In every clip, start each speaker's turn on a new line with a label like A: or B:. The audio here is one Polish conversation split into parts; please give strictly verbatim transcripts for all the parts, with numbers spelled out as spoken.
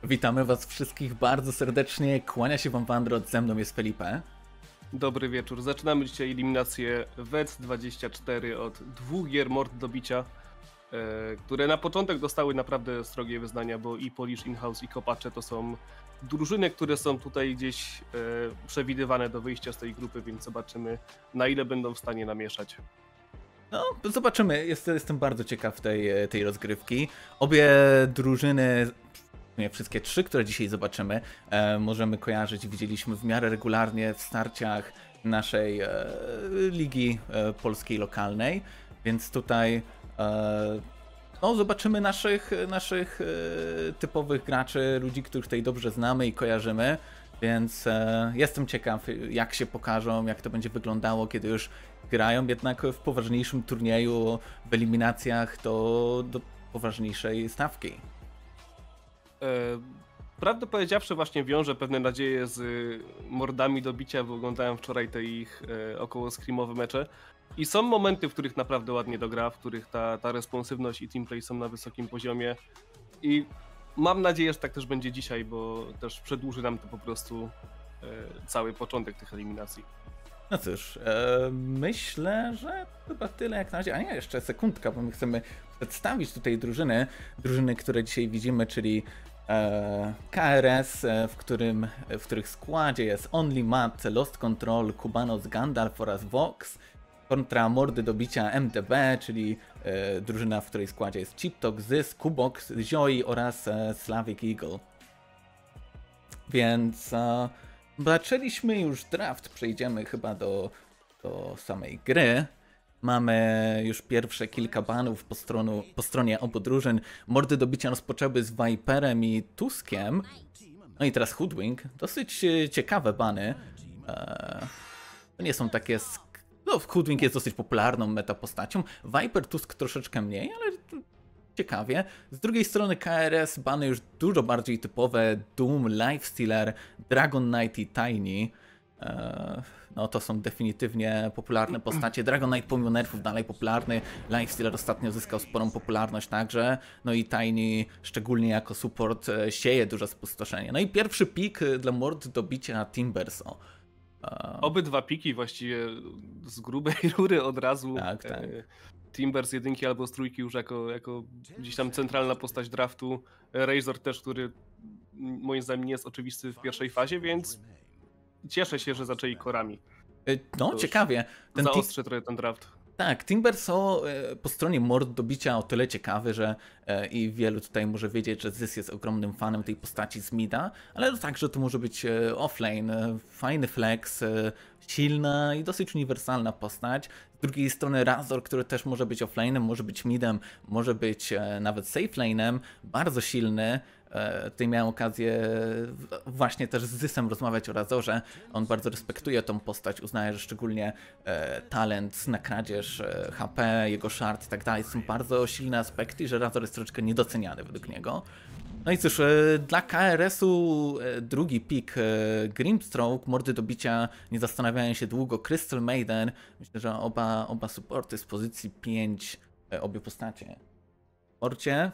A: Witamy was wszystkich bardzo serdecznie, kłania się wam Wandrot, ze mną jest Felipe.
B: Dobry wieczór, zaczynamy dzisiaj eliminację W E C dwadzieścia cztery od dwóch gier mord do bicia, e, które na początek dostały naprawdę srogie wyznania, bo i Polish In-House i Kopacze to są drużyny, które są tutaj gdzieś e, przewidywane do wyjścia z tej grupy, więc zobaczymy, na ile będą w stanie namieszać.
A: No, zobaczymy, Jest, jestem bardzo ciekaw tej, tej rozgrywki. Obie drużyny, nie, wszystkie trzy, które dzisiaj zobaczymy, e, możemy kojarzyć, widzieliśmy w miarę regularnie w starciach naszej e, ligi e, polskiej lokalnej, więc tutaj e, no, zobaczymy naszych, naszych e, typowych graczy, ludzi, których tutaj dobrze znamy i kojarzymy, więc e, jestem ciekaw, jak się pokażą, jak to będzie wyglądało, kiedy już grają, jednak w poważniejszym turnieju, w eliminacjach do, do poważniejszej stawki.
B: Prawdę powiedziawszy, właśnie wiążę pewne nadzieje z mordami do bicia, bo oglądałem wczoraj te ich około screamowe mecze i są momenty, w których naprawdę ładnie dogra, w których ta, ta responsywność i teamplay są na wysokim poziomie i mam nadzieję, że tak też będzie dzisiaj, bo też przedłuży nam to po prostu cały początek tych eliminacji.
A: No cóż, e, myślę, że chyba tyle jak na razie. A nie, jeszcze sekundka, bo my chcemy przedstawić tutaj drużyny, drużyny, które dzisiaj widzimy, czyli e, K R S, e, w, którym, w których składzie jest Only Matt, Lost Control, Kubanos, Gandalf oraz Vox, kontra mordy do bicia M D B, czyli e, drużyna, w której składzie jest Chiptok, Zys, Kubox, Zioi oraz e, Slavic Eagle. Więc e, zaczęliśmy już draft, przejdziemy chyba do, do samej gry. Mamy już pierwsze kilka banów po, stronu, po stronie obu drużyn. Mordy do bicia rozpoczęły z Viperem i Tuskiem. No i teraz Hoodwink. Dosyć ciekawe bany. Eee, to nie są takie... Sk- no, Hoodwink jest dosyć popularną meta postacią. Viper, Tusk troszeczkę mniej, ale ciekawie. Z drugiej strony K R S, bany już dużo bardziej typowe. Doom, Lifestealer, Dragon Knight i Tiny. Eee, no to są definitywnie popularne postacie. Dragon Knight pomimo nerfów dalej popularny. Lifestealer ostatnio zyskał sporą popularność także. No i Tiny szczególnie jako support e, sieje duże spustoszenie. No i pierwszy pik dla mord do bicia Timberso. Eee,
B: Obydwa piki właściwie z grubej rury od razu.
A: Tak, tak.
B: E, Timber z jedynki albo z trójki już jako, jako gdzieś tam centralna postać draftu. Razor też, który moim zdaniem nie jest oczywisty w pierwszej fazie, więc cieszę się, że zaczęli korami.
A: No, ciekawie.
B: Ten zaostrzy trochę ten draft.
A: Tak, Timberso po stronie mord do bicia o tyle ciekawy, że e, i wielu tutaj może wiedzieć, że Zys jest ogromnym fanem tej postaci z mida, ale także to może być e, offlane, e, fajny flex, e, silna i dosyć uniwersalna postać. Z drugiej strony Razor, który też może być offlane'em, może być midem, może być e, nawet safelane'em, bardzo silny. Tutaj miałem okazję właśnie też z Zysem rozmawiać o Razorze. On bardzo respektuje tą postać, uznaje, że szczególnie e, talent na kradzież e, H P, jego shard i tak dalej są bardzo silne aspekty i że Razor jest troszeczkę niedoceniany według niego. No i cóż, e, dla K R S-u e, drugi pik e, Grimstroke, mordy do bicia, nie zastanawiają się długo, Crystal Maiden. Myślę, że oba, oba supporty z pozycji pięć, e, obie postacie. Orcie?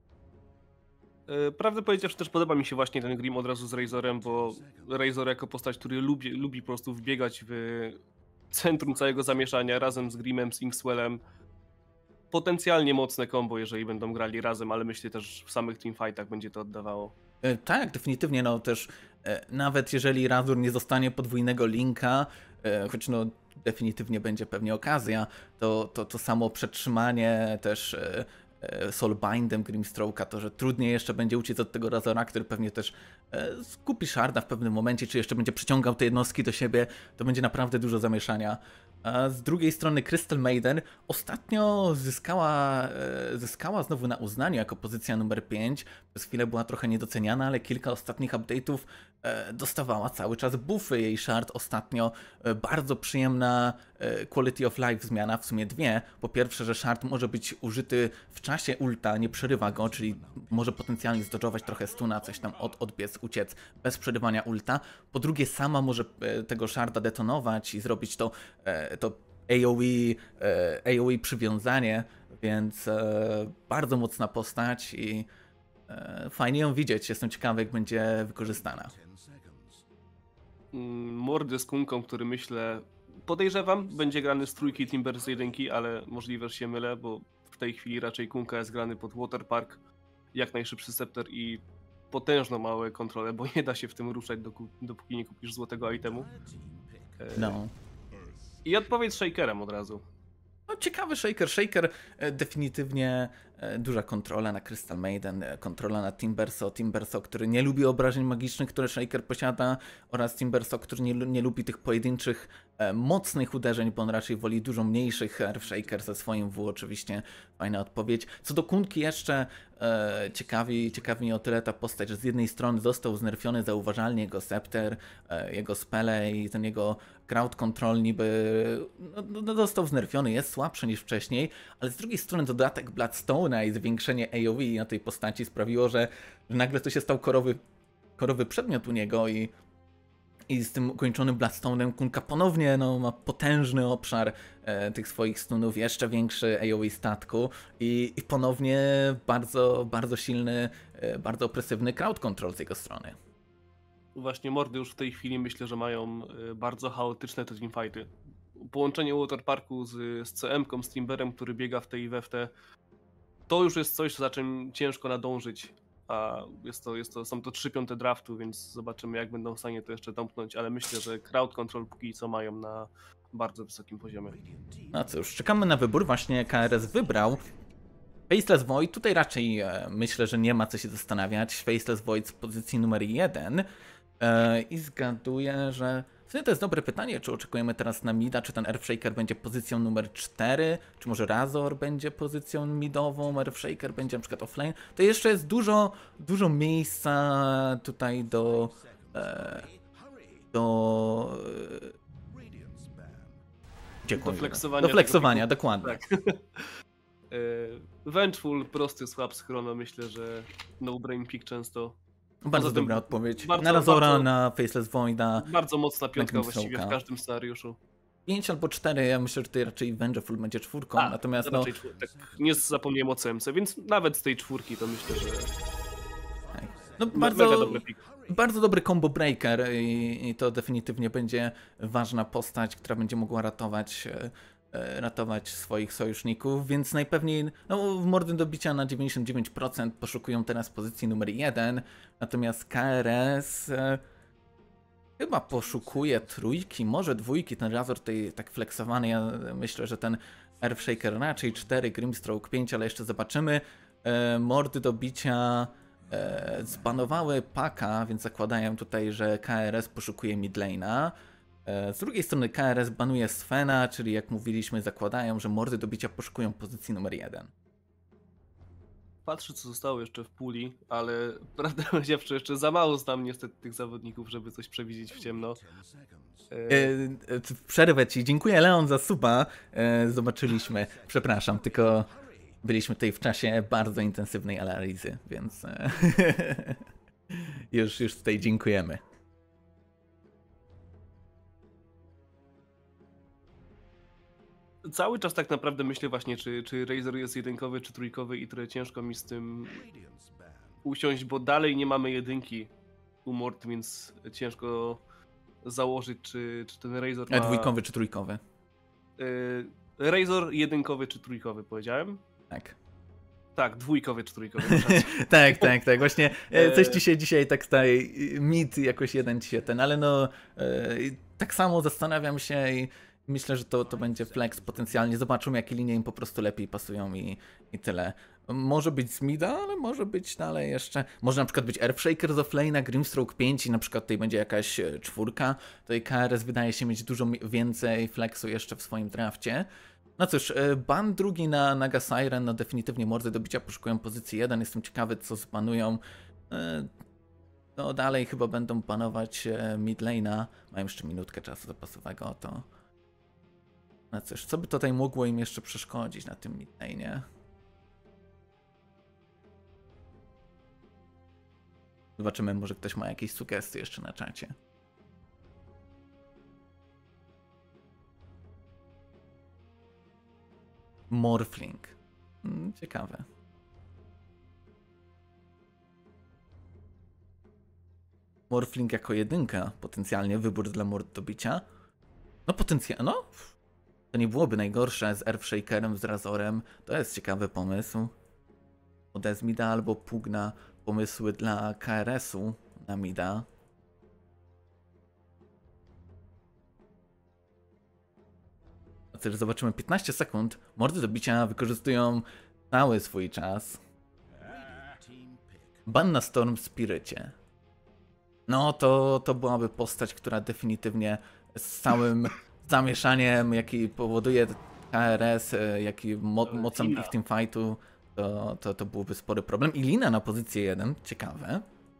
B: Prawdę powiedziawszy, też podoba mi się właśnie ten Grim od razu z Razorem, bo Razor jako postać, który lubi, lubi po prostu wbiegać w centrum całego zamieszania razem z Grimem, z Inkswellem. Potencjalnie mocne combo, jeżeli będą grali razem, ale myślę też w samych teamfightach będzie to oddawało.
A: E, tak, definitywnie, no też e, nawet jeżeli Razor nie dostanie podwójnego linka, e, choć no definitywnie będzie pewnie okazja, to to, to samo przetrzymanie też e, Soulbindem Grimstroke'a, to że trudniej jeszcze będzie uciec od tego Razora, który pewnie też e, skupi sharda w pewnym momencie, czy jeszcze będzie przyciągał te jednostki do siebie, to będzie naprawdę dużo zamieszania. A z drugiej strony Crystal Maiden ostatnio zyskała, e, zyskała znowu na uznaniu jako pozycja numer pięć. Przez chwilę była trochę niedoceniana, ale kilka ostatnich update'ów e, dostawała cały czas buffy. Jej shard ostatnio e, bardzo przyjemna e, quality of life zmiana, w sumie dwie. Po pierwsze, że shard może być użyty w czasie ulta, nie przerywa go, czyli może potencjalnie zdodżować trochę stuna, coś tam od, odbiec, uciec bez przerywania ulta. Po drugie, sama może e, tego sharda detonować i zrobić to e, to A O E, A O E przywiązanie, więc e, bardzo mocna postać i fajnie ją widzieć, jestem ciekawy, jak będzie wykorzystana.
B: Mordy z Kunką, który myślę, podejrzewam, będzie grany z trójki Timber z jedynki, ale możliwe, że się mylę, bo w tej chwili raczej Kunka jest grany pod Waterpark, jak najszybszy scepter i potężną małe kontrolę, bo nie da się w tym ruszać, dopóki nie kupisz złotego itemu.
A: No.
B: I odpowiedź Shakerem od razu.
A: No, ciekawy Shaker. Shaker e, definitywnie e, duża kontrola na Crystal Maiden, e, kontrola na Timberso. Timberso, który nie lubi obrażeń magicznych, które Shaker posiada, oraz Timberso, który nie, nie lubi tych pojedynczych, e, mocnych uderzeń, bo on raczej woli dużo mniejszych. Earth Shaker ze swoim W oczywiście. Fajna odpowiedź. Co do Kunki jeszcze e, ciekawi, ciekawi mnie o tyle ta postać, że z jednej strony został znerfiony zauważalnie jego scepter, e, jego spele i ten jego crowd control niby no, no, został znerfiony, jest słabszy niż wcześniej, ale z drugiej strony dodatek Bloodstone'a i zwiększenie A O E na tej postaci sprawiło, że, że nagle to się stał korowy, korowy przedmiot u niego i, i z tym ukończonym Bloodstone'em Kunka ponownie no, ma potężny obszar e, tych swoich stunów, jeszcze większy A O E statku i, i ponownie bardzo, bardzo silny, e, bardzo opresywny crowd control z jego strony.
B: Właśnie mordy już w tej chwili myślę, że mają bardzo chaotyczne te teamfighty. Połączenie Waterparku z, z C M-ką, z Timberem, który biega w tej i we w te, to już jest coś, za czym ciężko nadążyć. A jest to, jest to, są to trzy piąte draftu, więc zobaczymy, jak będą w stanie to jeszcze domknąć, ale myślę, że crowd control póki co mają na bardzo wysokim poziomie.
A: No cóż, czekamy na wybór. Właśnie K R S wybrał Faceless Void. Tutaj raczej e, myślę, że nie ma co się zastanawiać. Faceless Void z pozycji numer jeden. E, I zgaduję, że... W sumie to jest dobre pytanie, czy oczekujemy teraz na mida, czy ten Earthshaker będzie pozycją numer cztery, czy może Razor będzie pozycją midową, Earthshaker będzie na przykład offlane. To jeszcze jest dużo, dużo miejsca tutaj do... E, do...
B: E, do flexowania,
A: do flexowania dokładnie.
B: Tak. Vengeful, prosty swap z Chrono, myślę, że no brain pick często.
A: Bardzo Poza dobra odpowiedź.
B: Bardzo,
A: na Razora,
B: bardzo,
A: na Faceless Voida.
B: Bardzo mocna piątka właściwie w każdym scenariuszu.
A: pięć albo cztery, ja myślę, że tutaj raczej Vengeful będzie czwórką, A, natomiast no...
B: Czwór, tak, nie zapomniałem o C M C, więc nawet z tej czwórki to myślę, że...
A: Tak. No, bardzo,
B: mega dobry pick.
A: Bardzo dobry combo breaker i, i to definitywnie będzie ważna postać, która będzie mogła ratować... ratować swoich sojuszników, więc najpewniej no, w mordy do bicia na dziewięćdziesiąt dziewięć procent poszukują teraz pozycji numer jeden, natomiast K R S e, chyba poszukuje trójki, może dwójki, ten Razor tutaj tak flexowany, ja myślę, że ten Earthshaker raczej cztery, Grimstroke pięć, ale jeszcze zobaczymy. E, mordy do bicia e, zbanowały Paka, więc zakładają tutaj, że K R S poszukuje midlane'a. Z drugiej strony K R S banuje Svena, czyli jak mówiliśmy, zakładają, że mordy do bicia poszukują pozycji numer jeden.
B: Patrzę, co zostało jeszcze w puli, ale prawdę powiedziawszy, jeszcze za mało znam niestety tych zawodników, żeby coś przewidzieć w ciemno.
A: E... Przerwę ci. Dziękuję, Leon, za suba. E, zobaczyliśmy. Przepraszam, tylko byliśmy tutaj w czasie bardzo intensywnej analizy, więc e... już, już tutaj dziękujemy.
B: Cały czas tak naprawdę myślę właśnie, czy, czy Razor jest jedynkowy, czy trójkowy i trochę ciężko mi z tym usiąść, bo dalej nie mamy jedynki u Mord, więc ciężko założyć, czy, czy ten Razor ma...
A: A dwójkowy czy trójkowy?
B: Yy, Razor jedynkowy czy trójkowy, powiedziałem?
A: Tak.
B: Tak, dwójkowy czy trójkowy.
A: tak, tak, tak. Właśnie coś ci się dzisiaj tak staje, mit jakoś jeden ci się ten, ale no tak samo zastanawiam się i myślę, że to, to będzie flex potencjalnie. Zobaczymy, jakie linie im po prostu lepiej pasują i, i tyle. Może być z mida, ale może być dalej jeszcze. Może na przykład być Earthshaker z offlane'a, Grimstroke pięć i na przykład tutaj będzie jakaś czwórka. Tutaj K R S wydaje się mieć dużo więcej flexu jeszcze w swoim drafcie. No cóż, ban drugi na Naga Siren, no definitywnie mordy do bicia poszukują pozycji jeden. Jestem ciekawy, co zbanują. No dalej chyba będą banować midlane'a. Mają jeszcze minutkę czasu zapasowego, to... No cóż, co by tutaj mogło im jeszcze przeszkodzić na tym midlane'ie? Zobaczymy, może ktoś ma jakieś sugestie jeszcze na czacie. Morphling. Ciekawe. Morphling jako jedynka, potencjalnie wybór dla mord do bicia. No potencjalnie, no. To nie byłoby najgorsze z Earthshakerem, z Razorem. To jest ciekawy pomysł. Ode z mida albo Pugna pomysły dla K R S-u na mida. A też zobaczymy piętnaście sekund. Mordy do bicia wykorzystują cały swój czas. Ban na Storm Spirycie. No to, to byłaby postać, która definitywnie z całym zamieszaniem, jaki powoduje K R S, jaki mo mocą ich teamfightu, to, to, to byłby spory problem. I Lina na pozycję jeden, ciekawe.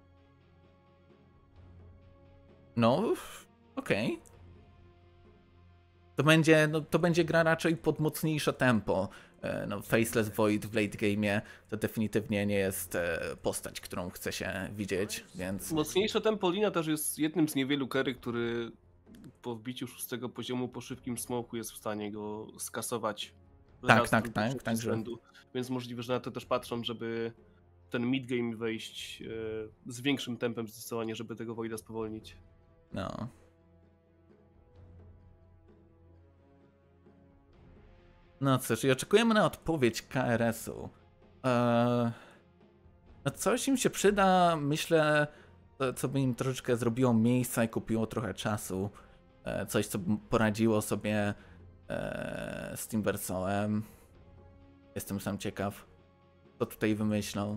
A: No, okej. Okay. To będzie, no, to będzie gra raczej pod mocniejsze tempo. No, Faceless Void w late game'ie to definitywnie nie jest postać, którą chce się widzieć, więc...
B: Mocniejsze tempo Lina też jest jednym z niewielu carry, który po wbiciu szóstego poziomu po szybkim smoku jest w stanie go skasować.
A: Tak, tak, tak. Także...
B: Więc możliwe, że na to też patrzą, żeby ten mid game wejść z większym tempem zdecydowanie, żeby tego Voida spowolnić.
A: No. No cóż, i oczekujemy na odpowiedź K R S-u. Eee, no coś im się przyda, myślę, co by im troszeczkę zrobiło miejsca i kupiło trochę czasu. Eee, coś, co by poradziło sobie eee, z Timbersołem. Jestem sam ciekaw, co tutaj wymyślą.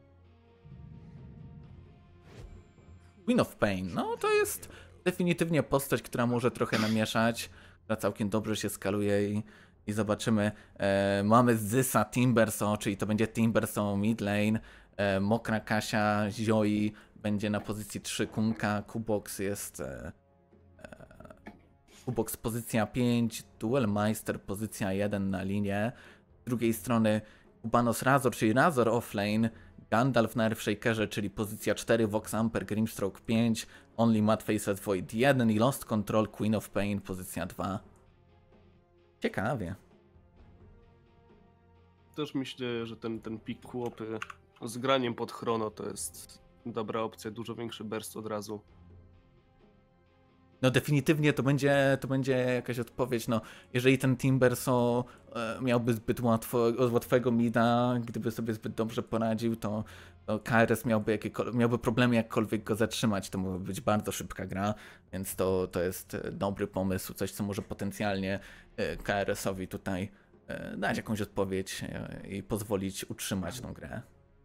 A: Queen of Pain, no to jest definitywnie postać, która może trochę namieszać, która całkiem dobrze się skaluje i I zobaczymy, e, mamy Zysa, Timbersaw, czyli to będzie Timbersaw mid lane, e, Mokra Kasia, Zioi będzie na pozycji trzy, Kunka, Kubox jest e, e, Kubox pozycja pięć, Duelmeister pozycja jeden na linie, z drugiej strony Kubanos Razor, czyli Razor offlane, Gandalf na Earthshakerze, czyli pozycja cztery, Vox Amper, Grimstroke pięć, Only Mad Faces Void jeden i Lost Control, Queen of Pain pozycja dwa. Ciekawie.
B: Też myślę, że ten, ten pik chłopy z graniem pod chrono to jest dobra opcja, dużo większy burst od razu.
A: No definitywnie to będzie, to będzie jakaś odpowiedź, no jeżeli ten Timbersaw e, miałby zbyt łatwo, łatwego mida, gdyby sobie zbyt dobrze poradził, to, to K R S miałby, miałby problemy jakkolwiek go zatrzymać, to mogłaby być bardzo szybka gra, więc to, to jest dobry pomysł, coś co może potencjalnie e, K R S-owi tutaj e, dać jakąś odpowiedź e, i pozwolić utrzymać tą grę.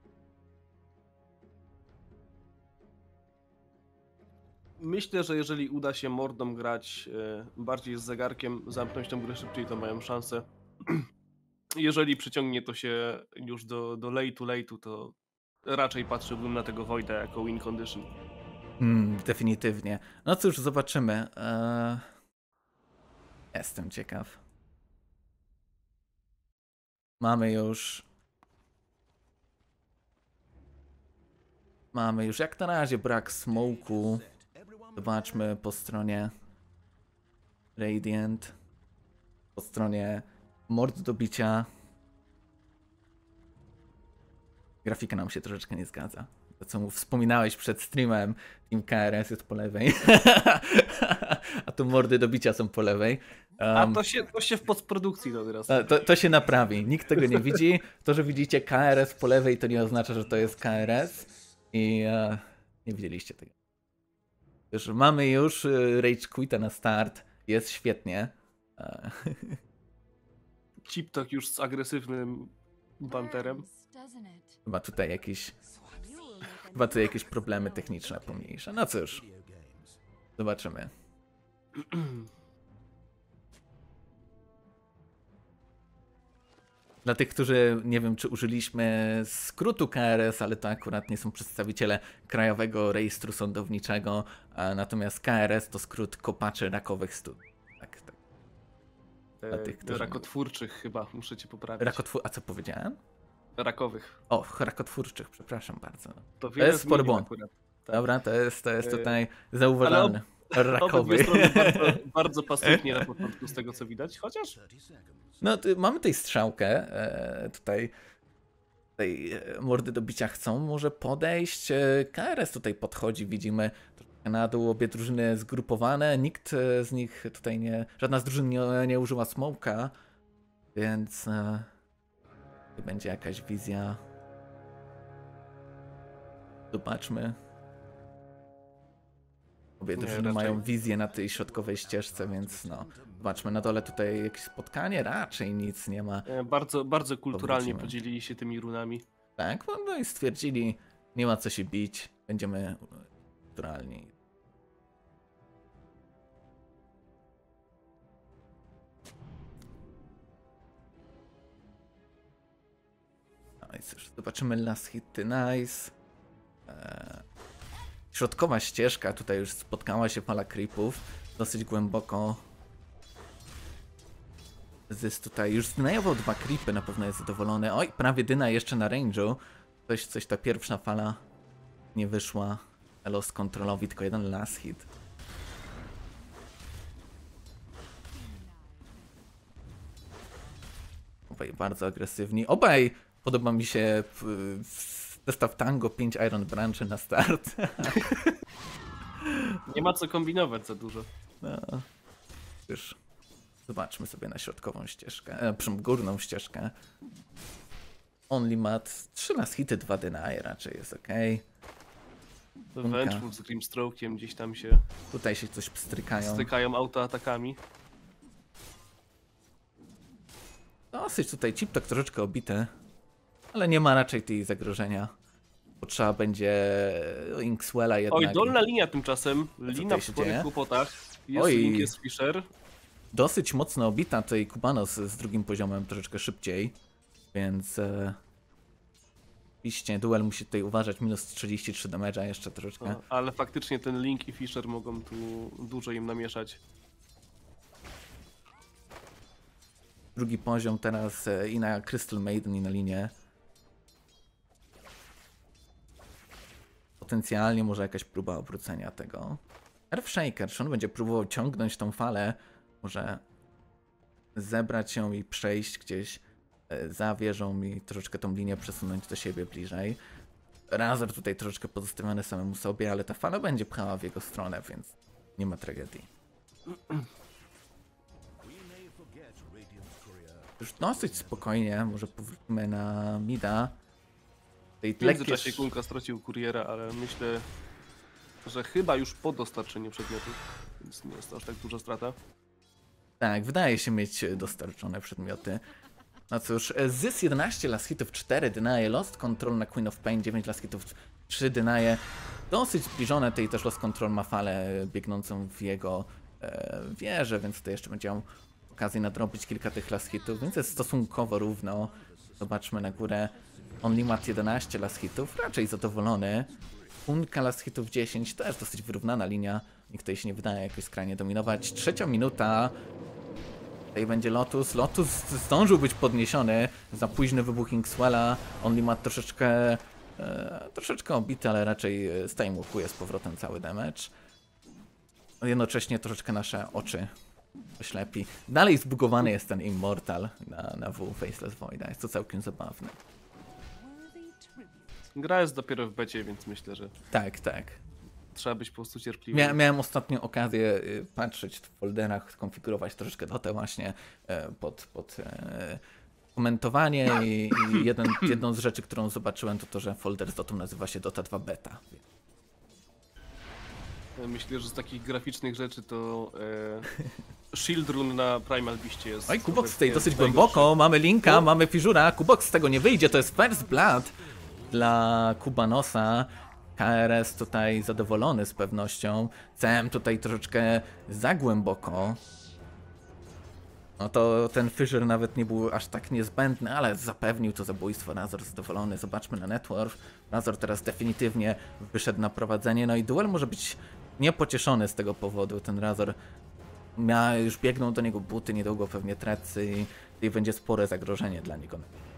B: Myślę, że jeżeli uda się mordom grać y, bardziej z zegarkiem, zamknąć tę grę szybciej, to mają szansę. Jeżeli przyciągnie to się już do, do late'u, late'u, to raczej patrzyłbym na tego Voida jako win condition.
A: Mm, definitywnie. No cóż, zobaczymy. Eee... Jestem ciekaw. Mamy już... Mamy już jak na razie brak smoku. Zobaczmy po stronie Radiant, po stronie mord do bicia. Grafika nam się troszeczkę nie zgadza. To co mu wspominałeś przed streamem, Team K R S jest po lewej, a tu mordy do bicia są po lewej. Um,
B: a to się, to się w postprodukcji to teraz.
A: To, to się naprawi, nikt tego nie widzi. To, że widzicie K R S po lewej, to nie oznacza, że to jest K R S i uh, nie widzieliście tego. Już mamy już Rage Quita na start, jest świetnie.
B: Chiptok już z agresywnym banterem.
A: Chyba tutaj jakieś, chyba tutaj jakieś problemy techniczne pomniejsze. No cóż, zobaczymy. Dla tych, którzy nie wiem, czy użyliśmy skrótu K R S, ale to akurat nie są przedstawiciele Krajowego Rejestru Sądowniczego, a natomiast K R S to skrót Kopaczy Rakowych Studni. Tak, tak.
B: Dla tych, którzy... Rakotwórczych chyba, muszę cię poprawić.
A: Rakotwór... A co powiedziałem?
B: Rakowych.
A: O, rakotwórczych, przepraszam bardzo.
B: To,
A: to jest spory błąd. Tak. Dobra, to jest, to jest tutaj zauważalne. Rakowy.
B: Bardzo, bardzo pasywnie na początku z tego co widać, chociaż...
A: No, mamy tutaj strzałkę, e, tutaj tej e, mordy do bicia chcą może podejść. E, K R S tutaj podchodzi, widzimy troszkę na dół, obie drużyny zgrupowane. Nikt e, z nich tutaj nie, żadna z drużyn nie, nie użyła smoka, więc e, będzie jakaś wizja. Zobaczmy. Obie drużyny
B: raczej...
A: mają wizję na tej środkowej ścieżce, więc no. Zobaczmy, na dole tutaj jakieś spotkanie, raczej nic nie ma.
B: Bardzo, bardzo kulturalnie
A: Powrócimy.
B: podzielili się tymi runami.
A: Tak, no i stwierdzili, nie ma co się bić, będziemy kulturalni. No i cóż, zobaczymy last hity, nice. Eee, środkowa ścieżka, tutaj już spotkała się fala creepów, dosyć głęboko. Zys tutaj już znajdował dwa creepy, na pewno jest zadowolony. Oj, prawie Dyna jeszcze na range'u. Coś, coś ta pierwsza fala nie wyszła. Elos kontrolowi, tylko jeden last hit. Obaj bardzo agresywni. Obaj podoba mi się w, w zestaw Tango, pięć Iron Branchy na start.
B: Nie ma co kombinować za dużo.
A: No, już zobaczmy sobie na środkową ścieżkę, e, przy górną ścieżkę. Only mat, trzy last hity, dwa deny, raczej jest ok.
B: Vengeful z Grimstroke'iem gdzieś tam się
A: Tutaj się coś pstrykają.
B: stykają autoatakami.
A: Dosyć tutaj chiptok troszeczkę obity, ale nie ma raczej tej zagrożenia. Bo trzeba będzie Inkswella jednak.
B: Oj, dolna linia tymczasem. Lina
A: tutaj
B: w
A: się
B: sporych
A: dzieje?
B: kłopotach. Jest
A: Oj.
B: Link, jest Fisher.
A: Dosyć mocno obita tutaj Kubanos z drugim poziomem, troszeczkę szybciej. Więc... E... Oczywiście duel musi tutaj uważać, minus trzydzieści trzy damage'a jeszcze troszeczkę.
B: No, ale faktycznie ten Link i Fisher mogą tu dużo im namieszać.
A: Drugi poziom teraz e, i na Crystal Maiden i na linię. Potencjalnie może jakaś próba obrócenia tego. Earthshaker, czy on będzie próbował ciągnąć tą falę, może zebrać ją i przejść gdzieś e, za wieżą i troszeczkę tą linię przesunąć do siebie bliżej. Razor tutaj troszeczkę pozostawiony samemu sobie, ale ta fala będzie pchała w jego stronę, więc nie ma tragedii. Już dosyć spokojnie, może powrócimy na mida.
B: W międzyczasie Kunka stracił kuriera, ale myślę, że chyba już po dostarczeniu przedmiotów, więc nie jest to aż tak duża strata.
A: Tak, wydaje się mieć dostarczone przedmioty. No cóż, Zys jedenaście last hitów, cztery deny, Lost Control na Queen of Pain, dziewięć last hitów, trzy deny. Dosyć zbliżone, tej też Lost Control ma falę biegnącą w jego e, wieżę, więc tutaj jeszcze będzie miał okazję nadrobić kilka tych last hitów, więc jest stosunkowo równo. Zobaczmy na górę. Only mat jedenaście last hitów, raczej zadowolony. Kunka last hitów dziesięć, też dosyć wyrównana linia. Nikt tutaj się nie wydaje jakoś skrajnie dominować. Trzecia minuta. Tutaj będzie Lotus. Lotus zdążył być podniesiony za późny wybuch Inkswella. Only mat troszeczkę e, troszeczkę obity, ale raczej stymuje z powrotem cały damage. Jednocześnie troszeczkę nasze oczy oślepi. Dalej zbugowany jest ten Immortal na, na W Faceless Voida. Jest to całkiem zabawne.
B: Gra jest dopiero w becie, więc myślę, że
A: Tak, tak.
B: trzeba być po prostu cierpliwym.
A: Mia miałem ostatnio okazję y, patrzeć w folderach, skonfigurować troszeczkę dotę właśnie y, pod, pod y, komentowanie i, i jeden, jedną z rzeczy, którą zobaczyłem, to to, że folder z dotą nazywa się Dota dwa Beta.
B: Myślę, że z takich graficznych rzeczy to e, Shield Run na Primal Beastie jest...
A: Oj, Kubox tutaj dosyć
B: najgorszy.
A: głęboko, mamy Linka,
B: No.
A: mamy Fizura, Kubox z tego nie wyjdzie, to jest First Blood dla Kubanosa. K R S tutaj zadowolony z pewnością, C M tutaj troszeczkę za głęboko. No to ten Fissure nawet nie był aż tak niezbędny, ale zapewnił to zabójstwo. Razor zadowolony. Zobaczmy na network. Razor teraz definitywnie wyszedł na prowadzenie. No i duel może być niepocieszony z tego powodu. Ten Razor mia, już biegną do niego buty, niedługo pewnie trecy i, i będzie spore zagrożenie dla niego.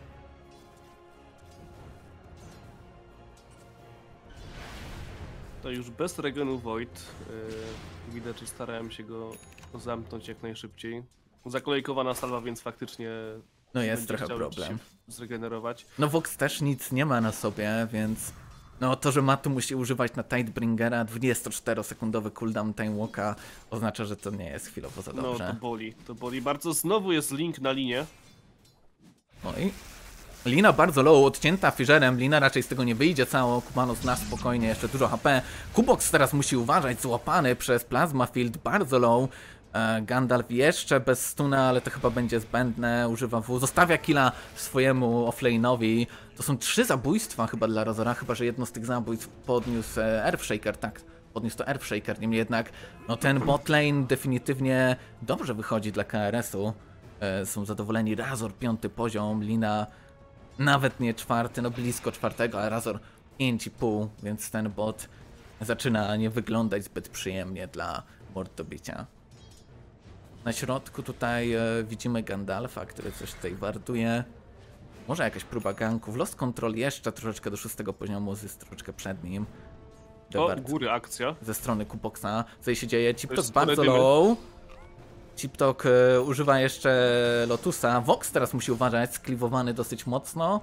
B: To już bez regenu Void. Yy, widać, że starałem się go zamknąć jak najszybciej. Zakolejkowana salwa, więc faktycznie
A: No jest trochę problem.
B: Zregenerować.
A: No Vox też nic nie ma na sobie, więc... No to, że Matu musi używać na Tidebringera dwudziestoczterosekundowy cooldown Time Walka oznacza, że to nie jest chwilowo za dobrze.
B: No to boli, to boli bardzo. Znowu jest Link na linie.
A: Oj. Lina bardzo low, odcięta Fisherem, Lina raczej z tego nie wyjdzie cało, Kumanos na spokojnie, jeszcze dużo H P. Kubox teraz musi uważać, złapany przez Plasma Field, bardzo low. E, Gandalf jeszcze bez stuna, ale to chyba będzie zbędne, używa W, zostawia killa swojemu offlane'owi. To są trzy zabójstwa chyba dla Razora, chyba że jedno z tych zabójstw podniósł e, Earthshaker, tak, podniósł to Earthshaker, niemniej jednak no ten botlane definitywnie dobrze wychodzi dla K R S-u. E, są zadowoleni, Razor piąty poziom, Lina nawet nie czwarty, no blisko czwartego, a Razor pięć i pół, więc ten bot zaczyna nie wyglądać zbyt przyjemnie dla mord do bicia. Na środku tutaj e, widzimy Gandalfa, który coś tutaj warduje. Może jakaś próba ganków. Lost Control jeszcze troszeczkę do szóstego poziomu, jest troszeczkę przed nim.
B: O, góry akcja.
A: Ze strony Kuboxa. Co się dzieje? Chiptok bardzo low. Chiptok e, używa jeszcze Lotusa. Vox teraz musi uważać, skliwowany dosyć mocno.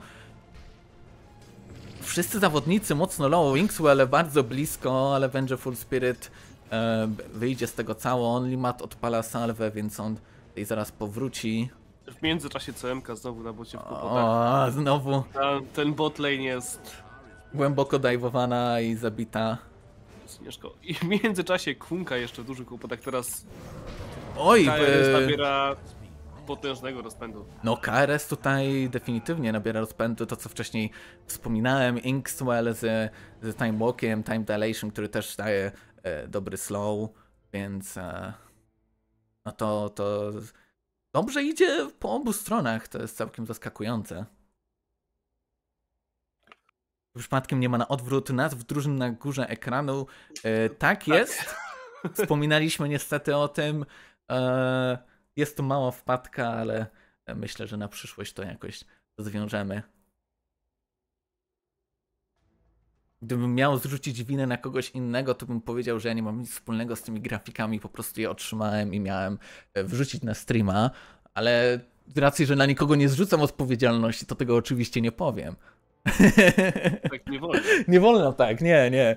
A: Wszyscy zawodnicy mocno low. Inkswell bardzo blisko, ale Vengeful Spirit e, wyjdzie z tego cało. Onlymat odpala salwę, więc on tutaj zaraz powróci.
B: W międzyczasie C M K znowu na bocie w kłopotach.
A: O, znowu.
B: Ten bot lane jest...
A: Głęboko dajwowana i zabita.
B: Ciężko. I w międzyczasie Kunka jeszcze w dużych kłopotach teraz...
A: Oj,
B: K R S nabiera potężnego rozpędu.
A: No K R S tutaj definitywnie nabiera rozpędu, to co wcześniej wspominałem, Inkswell z, z Time Walkiem, Time Dilation, który też daje e, dobry slow, więc e, no to, to dobrze idzie po obu stronach, to jest całkiem zaskakujące. Przypadkiem nie ma na odwrót nazw drużyn na górze ekranu, e, tak jest, wspominaliśmy niestety o tym. E, jest to mała wpadka, ale myślę, że na przyszłość to jakoś rozwiążemy. Gdybym miał zrzucić winę na kogoś innego, to bym powiedział, że ja nie mam nic wspólnego z tymi grafikami, po prostu je otrzymałem i miałem wrzucić na streama, ale z racji, że na nikogo nie zrzucam odpowiedzialności, to tego oczywiście nie powiem.
B: Tak nie wolno.
A: Nie wolno tak, nie, nie.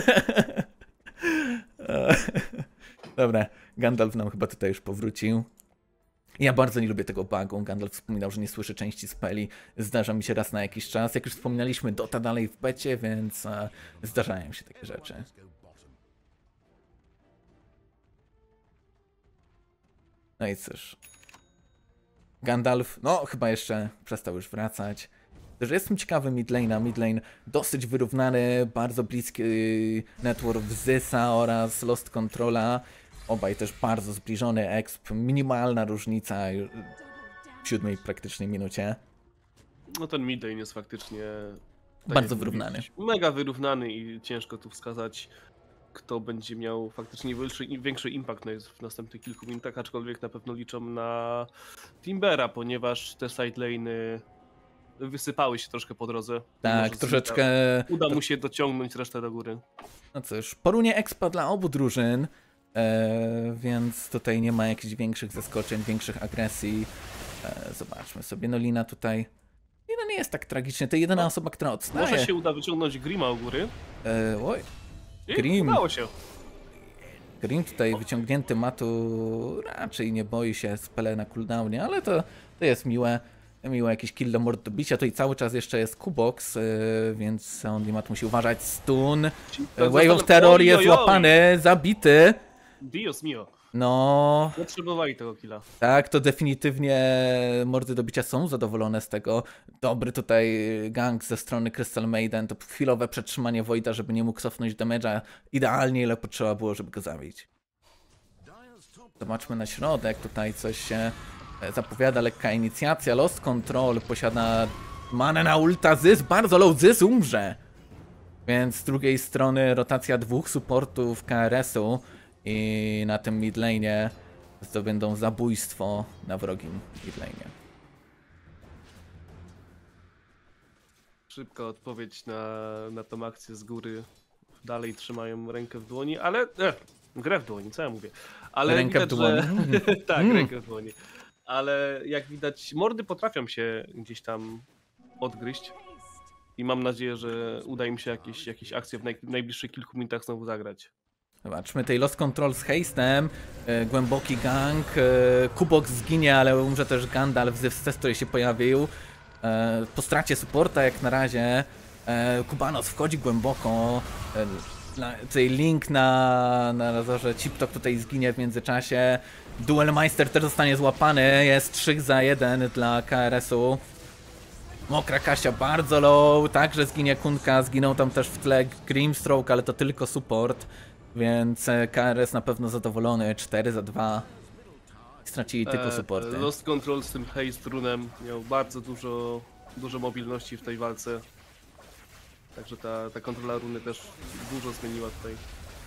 A: Dobra, Gandalf nam chyba tutaj już powrócił. Ja bardzo nie lubię tego bugu. Gandalf wspominał, że nie słyszy części speli. Zdarza mi się raz na jakiś czas. Jak już wspominaliśmy, Dota dalej w becie, więc e, zdarzają się takie rzeczy. No i cóż. Gandalf, no chyba jeszcze przestał już wracać. Też jestem ciekawy midlane'a. Midlane dosyć wyrównany, bardzo bliski network Zysa oraz Lost Controla. Obaj też bardzo zbliżony exp, minimalna różnica w siódmej praktycznie minucie.
B: No ten midlane jest faktycznie... Tak
A: bardzo wyrównany.
B: Mega wyrównany i ciężko tu wskazać, kto będzie miał faktycznie większy, większy impact w następnych kilku minutach, aczkolwiek na pewno liczą na Timbera, ponieważ te sidelane'y wysypały się troszkę po drodze.
A: Tak, troszeczkę...
B: Uda mu się dociągnąć resztę do góry.
A: No cóż, po runie expa dla obu drużyn, e, więc tutaj nie ma jakichś większych zaskoczeń, większych agresji. E, zobaczmy sobie, no Lina tutaj... Lina nie jest tak tragicznie, to jedyna no, osoba, która odstaje.
B: Może się uda wyciągnąć Grima u góry.
A: E, oj,
B: I
A: Grim.
B: Udało się.
A: Grim tutaj wyciągnięty Matu raczej nie boi się spele na cooldownie, ale to, to jest miłe. Miło jakiś kill do mord do bicia, to i cały czas jeszcze jest Kubox, yy, więc Onlymat musi uważać. Stun, Wave of Terror jest złapany, zabity.
B: Dios mio.
A: No...
B: Potrzebowali tego killa.
A: Tak, to definitywnie mordy do bicia są zadowolone z tego. Dobry tutaj gang ze strony Crystal Maiden, to chwilowe przetrzymanie Voida, żeby nie mógł cofnąć damage'a idealnie, ile potrzeba było, żeby go zabić. Zobaczmy na środek, tutaj coś się... zapowiada lekka inicjacja, Lost Control posiada manę na ulta, Zys, bardzo low, Zys umrze. Więc z drugiej strony rotacja dwóch supportów K R S-u i na tym midlane'ie zdobędą zabójstwo na wrogim midlane'ie.
B: Szybka odpowiedź na, na tą akcję z góry. Dalej trzymają rękę w dłoni, ale... E, grę w dłoni, co ja mówię? Ale
A: rękę
B: widać,
A: w dłoni.
B: Że... tak, mm. rękę w dłoni. ale jak widać mordy potrafią się gdzieś tam odgryźć i mam nadzieję, że uda im się jakieś, jakieś akcje w naj, najbliższych kilku minutach znowu zagrać.
A: Zobaczmy, tej Lost Control z Hastem, e, głęboki gang, e, Kubox zginie, ale umrze też Gandalf z F C, który się pojawił. E, po stracie supporta jak na razie, e, Kubanos wchodzi głęboko, e, na, tutaj Link na, na razorze, Chiptok tutaj zginie w międzyczasie. Duelmeister też zostanie złapany, jest trzy za jeden dla K R S-u. Mokra Kasia bardzo low, także zginie Kunka, zginął tam też w tle Grimstroke, ale to tylko support. Więc K R S na pewno zadowolony, cztery za dwa. Stracili tylko supporty.
B: Lost Control z tym Haste runem miał bardzo dużo, dużo mobilności w tej walce. Także ta, ta kontrola runy też dużo zmieniła tutaj.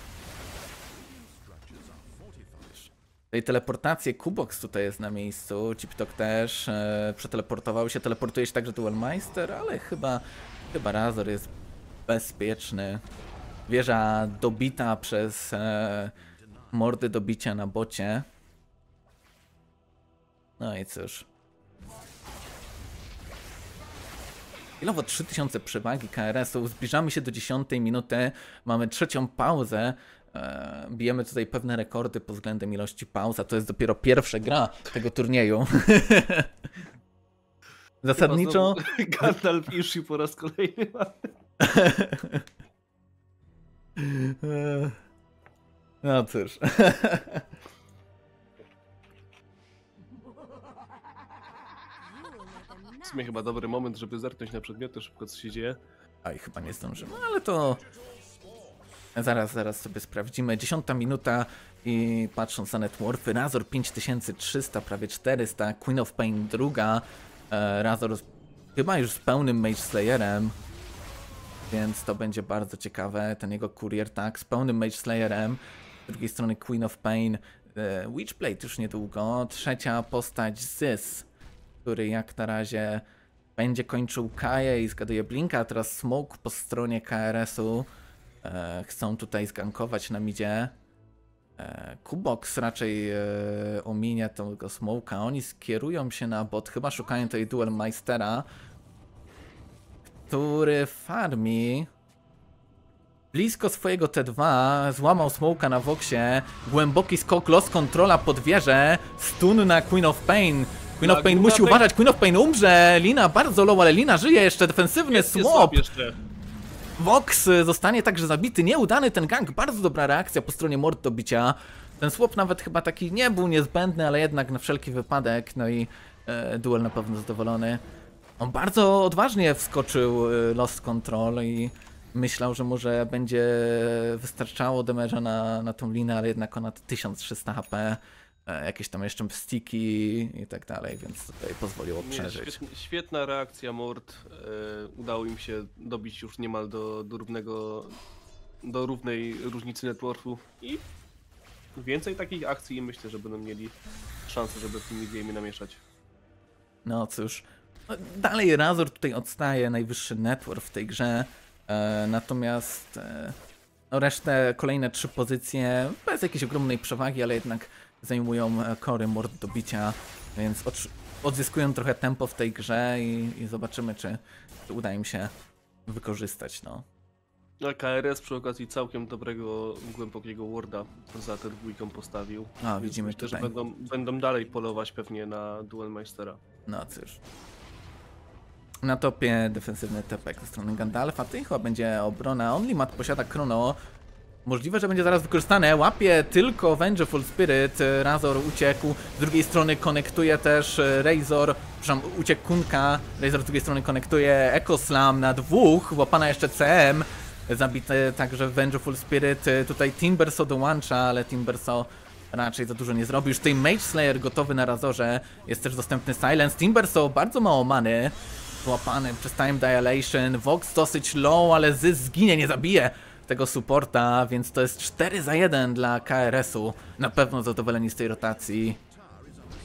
A: Tej teleportacje Kubox tutaj jest na miejscu, Chiptok też e, przeteleportował się, teleportuje się także Duelmeister, ale chyba, chyba Razor jest bezpieczny. Wieża dobita przez e, mordy do bicia na bocie. No i cóż. Chwilowo trzy tysiące przewagi K R S-ów, zbliżamy się do dziesiątej minuty, mamy trzecią pauzę. E, bijemy tutaj pewne rekordy pod względem ilości pauz, a to jest dopiero pierwsza gra tego turnieju. Zasadniczo...
B: Gandalf Ishi po raz kolejny.
A: No cóż.
B: W sumie chyba dobry moment, żeby zerknąć na przedmioty, szybko co się dzieje.
A: Oj, chyba nie zdążymy, ale to... Zaraz, zaraz sobie sprawdzimy. Dziesiąta minuta i patrząc na networfy, Razor pięć tysięcy trzysta, prawie czterysta, Queen of Pain druga, e, Razor chyba już z pełnym Mage Slayerem, więc to będzie bardzo ciekawe, ten jego kurier, tak, z pełnym Mage Slayerem, z drugiej strony Queen of Pain, e, Witchblade już niedługo, trzecia postać Zys, który jak na razie będzie kończył Kaję i zgaduje Blinka, a teraz Smoke po stronie K R S-u. E, chcą tutaj zgankować na midzie. E, Kubox raczej e, ominie tego Smoke'a. Oni skierują się na bot, chyba szukają tej Duelmeistera, który farmi blisko swojego T dwa, złamał Smoke'a na Voxie, głęboki skok, Lost Controla pod wieżę, stun na Queen of Pain. Queen of Pain musi uważać, Queen of Pain umrze, Lina bardzo low, ale Lina żyje jeszcze, defensywny swap. Vox zostanie także zabity, nieudany ten gang, bardzo dobra reakcja po stronie mord do bicia. Ten swap nawet chyba taki nie był niezbędny, ale jednak na wszelki wypadek, no i e, duel na pewno zadowolony. On bardzo odważnie wskoczył e, Lost Control i myślał, że może będzie wystarczało damage'a na, na tą linę, ale jednak ona tysiąc trzysta H P. Jakieś tam jeszcze sticky i tak dalej, więc tutaj pozwoliło przeżyć.
B: Nie, świetna, świetna reakcja mord. E, udało im się dobić już niemal do, do równego, do równej różnicy networku i więcej takich akcji i myślę, że będą mieli szansę, żeby w tym midgame namieszać.
A: No cóż, dalej Razor tutaj odstaje, najwyższy network w tej grze, e, natomiast e, no resztę, kolejne trzy pozycje bez jakiejś ogromnej przewagi, ale jednak zajmują kory mord do bicia, więc odzyskują trochę tempo w tej grze i, i zobaczymy, czy, czy uda im się wykorzystać. No.
B: A K R S przy okazji całkiem dobrego, głębokiego warda za tę dwójką postawił.
A: A, widzimy
B: myślę,
A: tutaj.
B: że będą, będą dalej polować pewnie na Duelmeistera.
A: No cóż. Na topie defensywny tepek ze strony Gandalfa, to chyba będzie obrona. Onlymat posiada Chrono. Możliwe, że będzie zaraz wykorzystane. Łapie tylko Vengeful Spirit. Razor uciekł. Z drugiej strony konektuje też Razor. Przepraszam, uciekł Kunka. Razor z drugiej strony konektuje Echo Slam na dwóch. Łapana jeszcze C M. Zabity także Vengeful Spirit. Tutaj Timbersaw dołącza, ale Timbersaw raczej za dużo nie zrobi. Już tutaj Mage Slayer gotowy na Razorze. Jest też dostępny Silence. Timbersaw bardzo mało many. Łapany przez Time Dilation. Vox dosyć low, ale Zys zginie, nie zabije tego supporta, więc to jest cztery za jeden dla K R S-u. Na pewno zadowoleni z tej rotacji.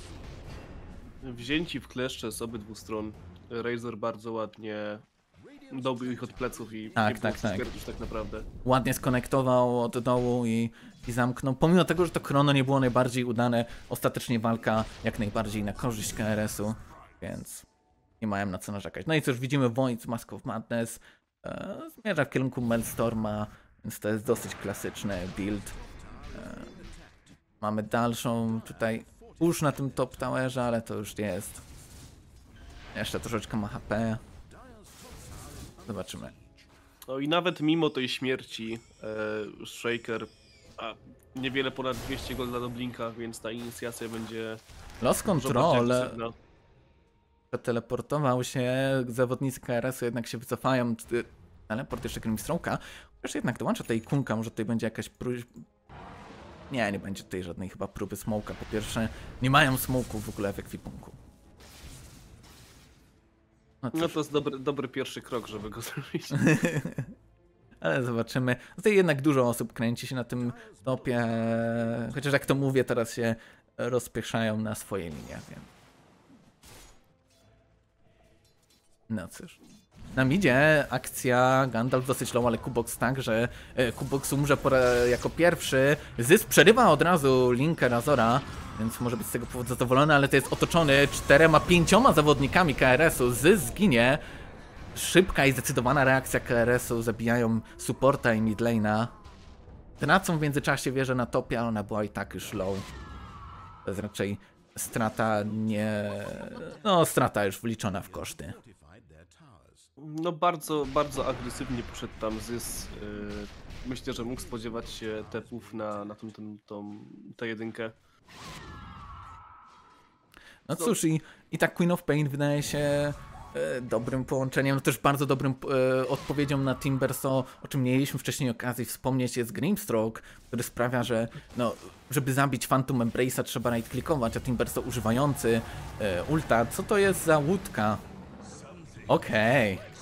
B: Wzięci w kleszcze z obydwu stron. Razor bardzo ładnie dobił ich od pleców i
A: tak,
B: nie
A: tak,
B: było
A: tak.
B: już tak naprawdę.
A: Ładnie skonektował od dołu i, i zamknął. Pomimo tego, że to chrono nie było najbardziej udane, ostatecznie walka jak najbardziej na korzyść K R S-u, więc nie miałem na co narzekać. No i cóż, widzimy Void z Mask of Madness e, zmierza w kierunku Maelstorma, więc to jest dosyć klasyczny build. E, mamy dalszą tutaj push na tym top towerze, ale to już nie jest. Jeszcze troszeczkę ma H P. Zobaczymy.
B: No i nawet mimo tej śmierci e, Shaker, a niewiele ponad dwieście golda do Blinka, więc ta inicjacja będzie...
A: Lost Control
B: no.
A: teleportował się, zawodnicy K R S-u jednak się wycofają. Teleport jeszcze Grimstroke'a. Chociaż jednak dołącza tej kunka, może tutaj będzie jakaś próśba. Nie, nie będzie tutaj żadnej chyba próby smoka. Po pierwsze, nie mają smoków w ogóle w ekwipunku.
B: No, no to jest dobry, dobry pierwszy krok, żeby go zrobić.
A: Ale zobaczymy. Tutaj jednak dużo osób kręci się na tym topie. Chociaż jak to mówię, teraz się rozpieszają na swoje linie. Wiem. No cóż. Nam idzie akcja, Gandalf dosyć low, ale Kubox tak, że Kubox umrze jako pierwszy. Zysk przerywa od razu linkę Razora, więc może być z tego powodu zadowolony, ale to jest otoczony czterema, pięcioma zawodnikami K R S-u. Zysk zginie. Szybka i zdecydowana reakcja K R S-u, zabijają supporta i midlane'a. Tracą w międzyczasie wieżę na topie, ale ona była i tak już low. To jest raczej strata nie... No, strata już wliczona w koszty.
B: No bardzo, bardzo agresywnie poszedł tam Zys. Myślę, że mógł spodziewać się tepów na, na tą, tą, tą tę jedynkę.
A: No cóż, i, i tak Queen of Pain wydaje się e, dobrym połączeniem, no też bardzo dobrym e, odpowiedzią na Timbersaw, o czym nie mieliśmy wcześniej okazji wspomnieć, jest Grimstroke, który sprawia, że no, żeby zabić Phantom Embrace'a trzeba right-clickować, a Timbersaw używający e, ulta, co to jest za łódka? Okej. Okay.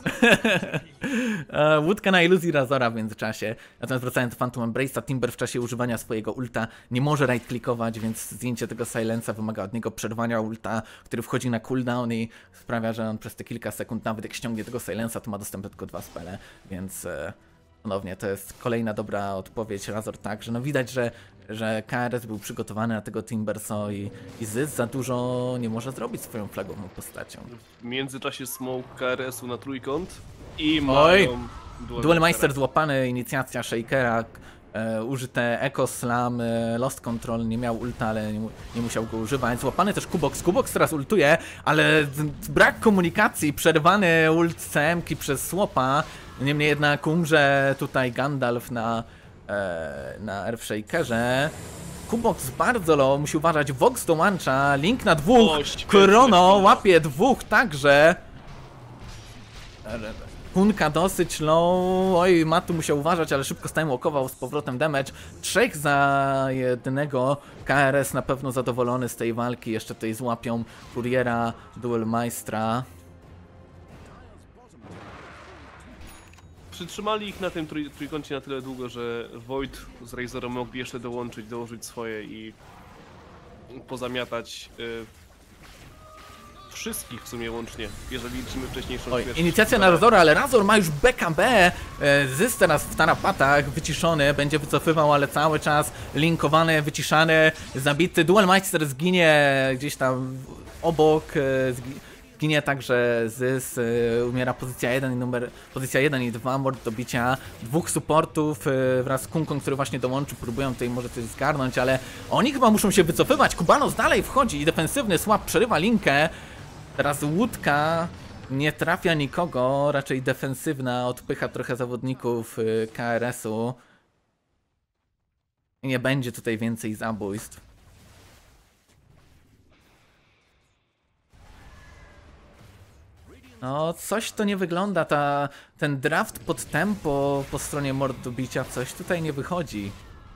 A: Łódka na iluzji Razora w międzyczasie. Natomiast wracając do Phantom Embrace'a, Timber w czasie używania swojego ulta nie może right-clickować, więc zdjęcie tego silensa wymaga od niego przerwania ulta, który wchodzi na cooldown i sprawia, że on przez te kilka sekund, nawet jak ściągnie tego silensa, to ma dostęp do tylko dwa spele, więc e, ponownie to jest kolejna dobra odpowiedź. Razor tak, że no widać, że że K R S był przygotowany na tego Timbersaw i, i Zys za dużo nie może zrobić swoją flagową postacią.
B: W międzyczasie smoke K R S-u na trójkąt i
A: Oj!
B: mają
A: Duelmeister złapany, inicjacja Shakera, e, użyte Echo Slam, e, Lost Control, nie miał ulta, ale nie, nie musiał go używać. Złapany też Kubox, Kubox teraz ultuje, ale brak komunikacji, przerwany ult C M-ki przez Słopa. Niemniej jednak umrze tutaj Gandalf na na Earthshakerze. Kubox bardzo low, musi uważać, Vox dołącza, Link na dwóch, Chrono łapie dwóch także. Kunka dosyć low, oj, Matu musiał uważać, ale szybko stymewalkował z powrotem damage. Trzech za jednego, K R S na pewno zadowolony z tej walki, jeszcze tutaj złapią Kuriera, Duelmeistera.
B: Przytrzymali ich na tym trój trójkącie na tyle długo, że Void z Razorem mogli jeszcze dołączyć, dołożyć swoje i pozamiatać y, wszystkich w sumie łącznie, jeżeli liczymy wcześniejszą
A: Oj, inicjacja na Razora, ale Razor ma już B K B. Zys teraz w tarapatach, wyciszony, będzie wycofywał, ale cały czas linkowany, wyciszany, zabity. Duelmeister zginie gdzieś tam obok, ginie także Zys, umiera pozycja jeden i numer, pozycja jeden i dwa, mord do bicia. Dwóch supportów wraz z Kunką, który właśnie dołączy, próbują tutaj może coś zgarnąć, ale oni chyba muszą się wycofywać. Kubanos dalej wchodzi i defensywny swap przerywa linkę. Teraz łódka nie trafia nikogo, raczej defensywna, odpycha trochę zawodników K R S-u. I nie będzie tutaj więcej zabójstw. No, coś to nie wygląda, ta, ten draft pod tempo po stronie mord do bicia, coś tutaj nie wychodzi.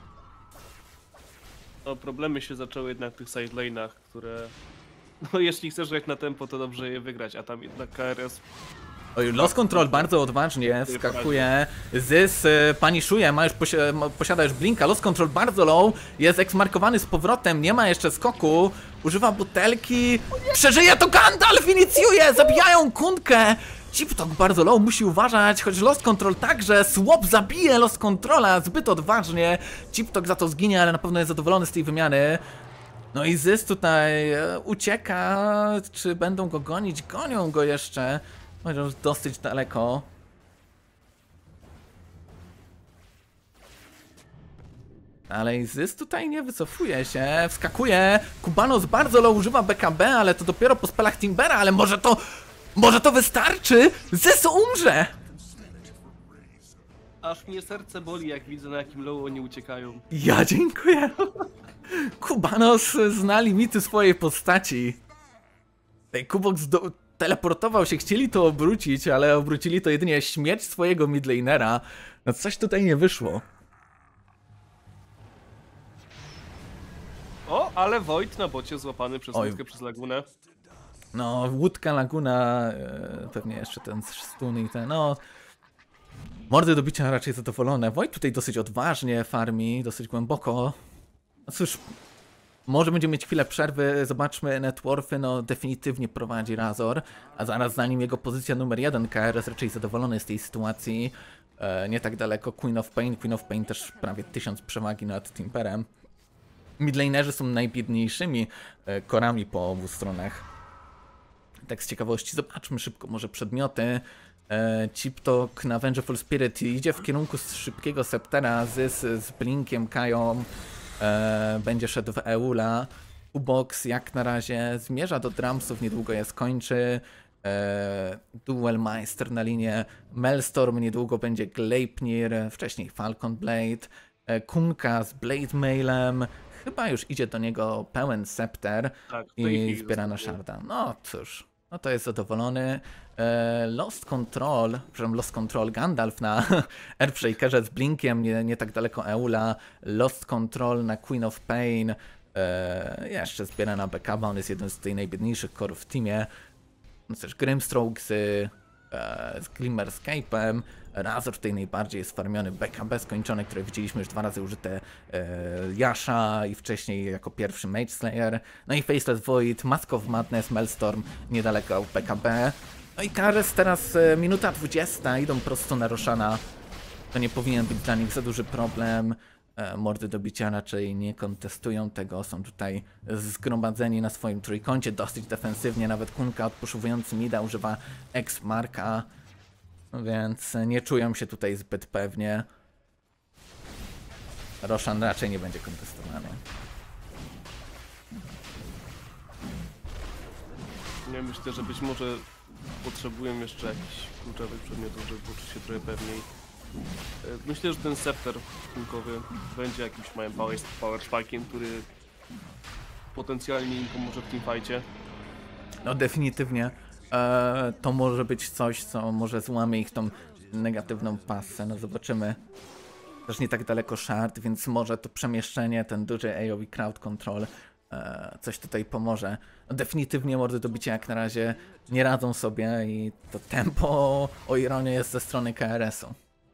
B: No, problemy się zaczęły jednak w tych sidelane'ach, które... No jeśli chcesz grać na tempo, to dobrze je wygrać, a tam jednak K R S...
A: Oj, Lost Control bardzo odważnie wskakuje, Zys paniszuje, ma już posi posiada już blinka, Lost Control bardzo low, jest eksmarkowany z powrotem, nie ma jeszcze skoku, używa butelki, przeżyje to Gandalf, inicjuje, zabijają Kunkę, Chiptok bardzo low, musi uważać, choć Lost Control także. Swap zabije Lost Controla zbyt odważnie. Chiptok za to zginie, ale na pewno jest zadowolony z tej wymiany. No i Zys tutaj ucieka. Czy będą go gonić? Gonią go jeszcze. Chociaż dosyć daleko. Ale Zys tutaj nie wycofuje się, wskakuje. Kubanos bardzo low, używa B K B, ale to dopiero po spelach Timbera, ale może to... Może to wystarczy? Zys umrze!
B: Aż mnie serce boli, jak widzę, na jakim low oni uciekają.
A: Ja dziękuję. Kubanos zna limity swojej postaci. Tej Kubox do... teleportował się, chcieli to obrócić, ale obrócili to jedynie śmierć swojego midlanera. No coś tutaj nie wyszło.
B: O, ale Void na bocie złapany przez
A: Oj.
B: łódkę, przez lagunę.
A: No, łódka, laguna, e, pewnie jeszcze ten stun i ten, no... Mordy do bicia raczej zadowolone. Void tutaj dosyć odważnie farmi, dosyć głęboko. No cóż, może będziemy mieć chwilę przerwy, zobaczmy networfy, no definitywnie prowadzi Razor, a zaraz za nim jego pozycja numer jeden, K R S raczej zadowolony z tej sytuacji. E, nie tak daleko Queen of Pain, Queen of Pain też prawie tysiąc przewagi nad Timperem. Midlanerzy są najbiedniejszymi e, korami po obu stronach. Tak z ciekawości, zobaczmy szybko może przedmioty. E, Chiptok na Vengeful Spirit idzie w kierunku szybkiego Sceptera, Zys z Blinkiem, Kają, e, będzie szedł w Eula. Kubox jak na razie zmierza do Drumsów, niedługo je skończy. E, Duel Meister na linię, Maelstorm niedługo będzie Gleipnir, wcześniej Falcon Blade. E, Kunka z Blade Mailem. Chyba już idzie do niego pełen Scepter
B: Tak,
A: i zbiera na Sharda. No cóż, no to jest zadowolony. E, Lost Control, przepraszam, Lost Control, Gandalf na Earthshakerze z Blinkiem, nie, nie tak daleko Eula. Lost Control na Queen of Pain. E, jeszcze zbiera na backupa, on jest jednym z tych najbiedniejszych core w teamie. No też Grimstroke z, e, z Glimmerscape'em. Razor tutaj najbardziej jest farmiony, B K B skończone, które widzieliśmy już dwa razy użyte, e, Yasha i wcześniej jako pierwszy Mage Slayer. No i Faceless Void, Mask of Madness, Maelstorm niedaleko B K B. No i K R S teraz e, minuta dwudziesta, idą prosto na Roshana. To nie powinien być dla nich za duży problem. E, mordy do bicia raczej nie kontestują tego, są tutaj zgromadzeni na swoim trójkącie, dosyć defensywnie, nawet Kunka odpuszowujący mida używa X-Marka. Więc nie czują się tutaj zbyt pewnie. Roshan raczej nie będzie kontestowany.
B: Ja myślę, że być może potrzebują jeszcze jakichś kluczowych przedmiotów, żeby poczuć się trochę pewniej. Myślę, że ten Scepter kulkowy będzie jakimś małym power, power spike'iem, który potencjalnie im pomoże w teamfightie.
A: No definitywnie. E, to może być coś, co może złamie ich tą negatywną pasę. No zobaczymy. Też nie tak daleko Shard, więc może to przemieszczenie, ten duży A O E crowd control e, coś tutaj pomoże. No, definitywnie mordy do bicia jak na razie nie radzą sobie i to tempo o ironię jest ze strony K R S-u.